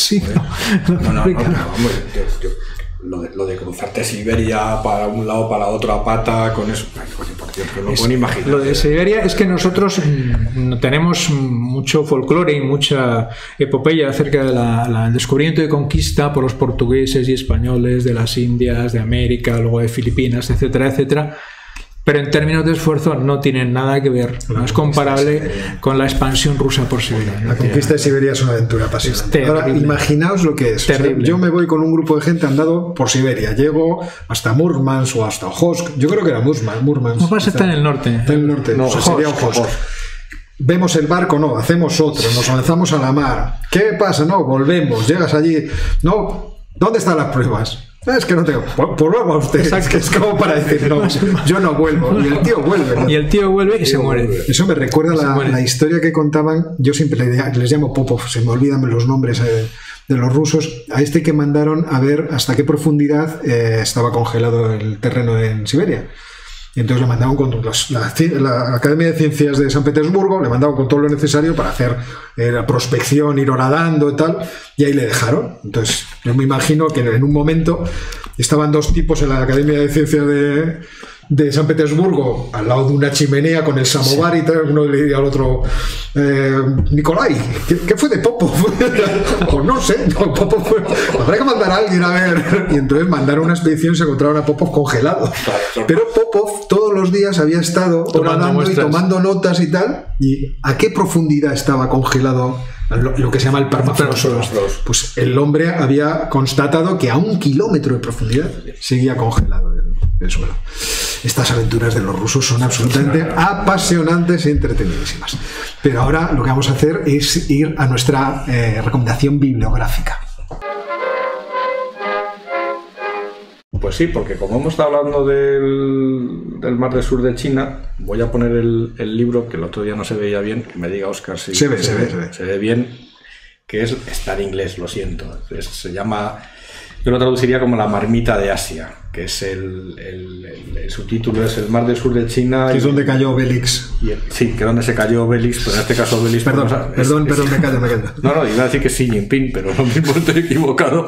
[SPEAKER 2] Lo de cruzarte Siberia para un lado, para otro a pata, con eso, por Dios, que no puedo ni imaginar.
[SPEAKER 3] Lo de Siberia es que nosotros tenemos mucho folclore y mucha epopeya acerca del descubrimiento y conquista por los portugueses y españoles de las Indias, de América, luego de Filipinas, etcétera, etcétera. Pero en términos de esfuerzo no tienen nada que ver, no es comparable con la expansión rusa por Siberia.
[SPEAKER 1] La conquista de Siberia es una aventura apasionante. Ahora, imaginaos lo que es. O sea, yo me voy con un grupo de gente andado por Siberia, llego hasta Murmansk o hasta Ojotsk. Yo creo que era Murmansk.
[SPEAKER 3] Murmansk está en el norte.
[SPEAKER 1] Está en el norte, no, sería Ojotsk. Vemos el barco, no, hacemos otro, nos lanzamos a la mar. ¿Qué pasa? No, volvemos, llegas allí. No, ¿dónde están las pruebas? Es que no tengo. Pues luego a usted.
[SPEAKER 3] Exacto.
[SPEAKER 1] Que es como para decir, no, yo no vuelvo. Y el tío vuelve, ¿no?
[SPEAKER 3] Y el tío vuelve y se muere.
[SPEAKER 1] Eso me recuerda la historia que contaban. Yo siempre les llamo Popov, se me olvidan los nombres de los rusos. A este que mandaron a ver hasta qué profundidad estaba congelado el terreno en Siberia. Y entonces le mandaban con la Academia de Ciencias de San Petersburgo, le mandaban con todo lo necesario para hacer la prospección, ir horadando y tal, y ahí le dejaron. Entonces yo me imagino que en un momento estaban dos tipos en la Academia de Ciencias de San Petersburgo al lado de una chimenea con el samovar y tal. Uno le diría al otro, Nikolai, ¿qué fue de Popov? Pues no sé, no, Popov habrá que mandar a alguien a ver. Y entonces mandaron una expedición y se encontraron a Popov congelado. Pero Popov todos los días había estado horadando y tomando notas y tal. ¿Y a qué profundidad estaba congelado lo que se llama el permafrost? Pues el hombre había constatado que a 1 kilómetro de profundidad seguía congelado el suelo. Estas aventuras de los rusos son absolutamente apasionantes y entretenidísimas. Pero ahora lo que vamos a hacer es ir a nuestra recomendación bibliográfica.
[SPEAKER 2] Pues sí, porque como hemos estado hablando del Mar del Sur de China, voy a poner el libro, que el otro día no se veía bien, que me diga Óscar si se ve bien, que está en inglés, lo siento. Se llama, yo lo traduciría como La marmita de Asia, que es el subtítulo es El Mar del Sur de China.
[SPEAKER 1] Que es donde cayó Obelix.
[SPEAKER 2] Sí, que es donde se cayó Obelix, pero en este caso Obelix...
[SPEAKER 1] Perdón, me callo.
[SPEAKER 2] No, iba a decir que es Xi Jinping, pero lo mismo estoy equivocado.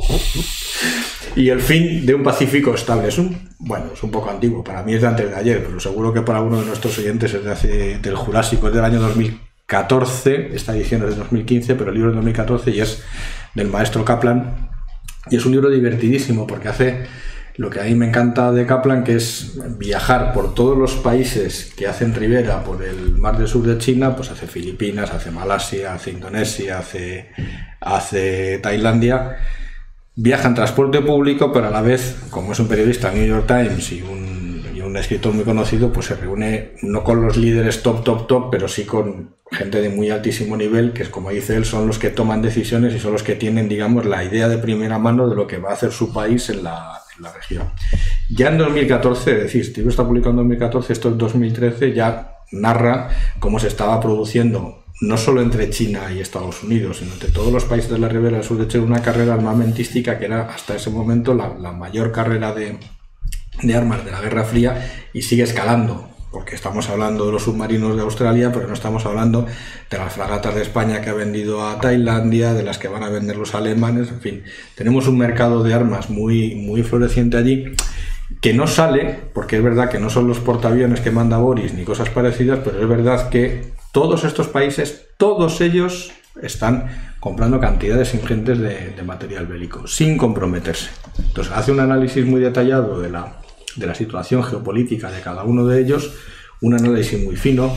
[SPEAKER 2] Y el fin de un Pacífico estable. Es un poco antiguo, para mí es de antes de ayer, pero seguro que para uno de nuestros oyentes es del Jurásico, es del año 2014, esta edición es de 2015, pero el libro es de 2014 y es del maestro Kaplan. Y es un libro divertidísimo porque hace lo que a mí me encanta de Kaplan, que es viajar por todos los países que hacen ribera por el Mar del Sur de China. Pues hace Filipinas, hace Malasia, hace Indonesia, hace Tailandia. Viaja en transporte público, pero a la vez, como es un periodista New York Times y un escritor muy conocido, pues se reúne no con los líderes top, pero sí con gente de muy altísimo nivel, que es, como dice él, son los que toman decisiones y son los que tienen, digamos, la idea de primera mano de lo que va a hacer su país en la región. Ya en 2014, es decir, este libro está publicado en 2014, esto es 2013, ya narra cómo se estaba produciendo no solo entre China y Estados Unidos, sino entre todos los países de la ribera del sur de China, una carrera armamentística que era hasta ese momento la mayor carrera de armas de la Guerra Fría, y sigue escalando, porque estamos hablando de los submarinos de Australia, pero no estamos hablando de las fragatas de España que ha vendido a Tailandia, de las que van a vender los alemanes. En fin, tenemos un mercado de armas muy, muy floreciente allí, que no sale, porque es verdad que no son los portaaviones que manda Boris ni cosas parecidas, pero es verdad que todos estos países, todos ellos están comprando cantidades ingentes de material bélico, sin comprometerse. Entonces hace un análisis muy detallado de la situación geopolítica de cada uno de ellos, un análisis muy fino.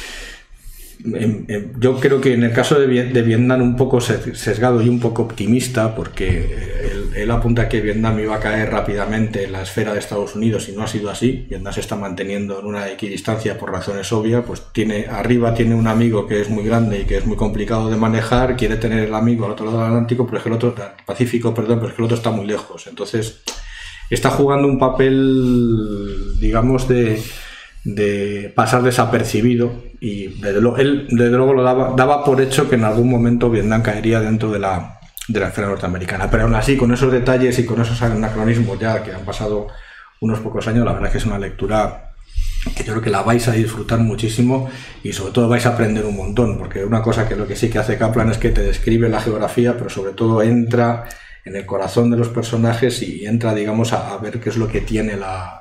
[SPEAKER 2] Yo creo que en el caso de Vietnam un poco sesgado y un poco optimista, porque él apunta que Vietnam iba a caer rápidamente en la esfera de Estados Unidos, y no ha sido así. Vietnam se está manteniendo en una equidistancia por razones obvias, pues arriba tiene un amigo que es muy grande y que es muy complicado de manejar, quiere tener el amigo al otro lado del Atlántico, pero es que el otro, Pacífico, perdón, pero es que el otro está muy lejos. Entonces está jugando un papel, digamos, de pasar desapercibido, y desde luego lo daba por hecho que en algún momento Vietnam caería dentro de la esfera norteamericana. Pero aún así, con esos detalles y con esos anacronismos ya que han pasado unos pocos años, la verdad es que es una lectura que yo creo que la vais a disfrutar muchísimo, y sobre todo vais a aprender un montón, porque una cosa que lo que sí que hace Kaplan es que te describe la geografía, pero sobre todo entra en el corazón de los personajes y entra, digamos, a ver qué es lo que tiene la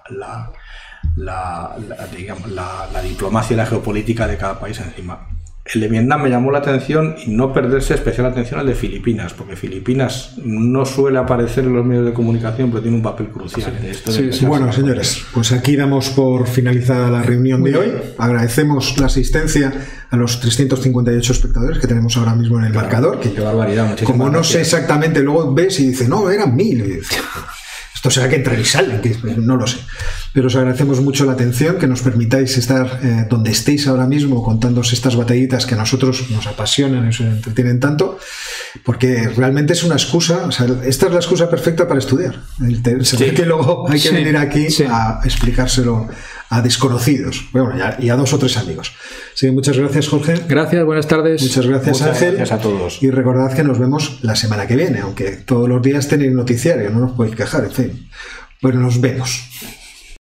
[SPEAKER 2] diplomacia y la geopolítica de cada país encima. El de Vietnam me llamó la atención, y no perderse especial atención al de Filipinas, porque Filipinas no suele aparecer en los medios de comunicación, pero tiene un papel crucial en esto.
[SPEAKER 1] Sí. Bueno, señores, pues aquí damos por finalizada la reunión de hoy. Agradecemos la asistencia a los 358 espectadores que tenemos ahora mismo en el marcador. Que
[SPEAKER 2] qué barbaridad,
[SPEAKER 1] como no sé exactamente, luego ves y dices, no, eran 1000. Esto será que entran y salen, que no lo sé. pero os agradecemos mucho la atención, que nos permitáis estar donde estéis ahora mismo contándoos estas batallitas que a nosotros nos apasionan y nos entretienen tanto, porque realmente es una excusa, o sea, esta es la excusa perfecta para estudiar. Saber que luego hay que venir aquí a explicárselo a desconocidos, bueno, y a 2 o 3 amigos. Sí, muchas gracias, Jorge.
[SPEAKER 3] Gracias, buenas tardes.
[SPEAKER 1] Muchas gracias, Ángel.
[SPEAKER 2] Gracias a todos.
[SPEAKER 1] Y recordad que nos vemos la semana que viene, aunque todos los días tenéis noticiario, no nos podéis quejar, en fin. Bueno, nos vemos.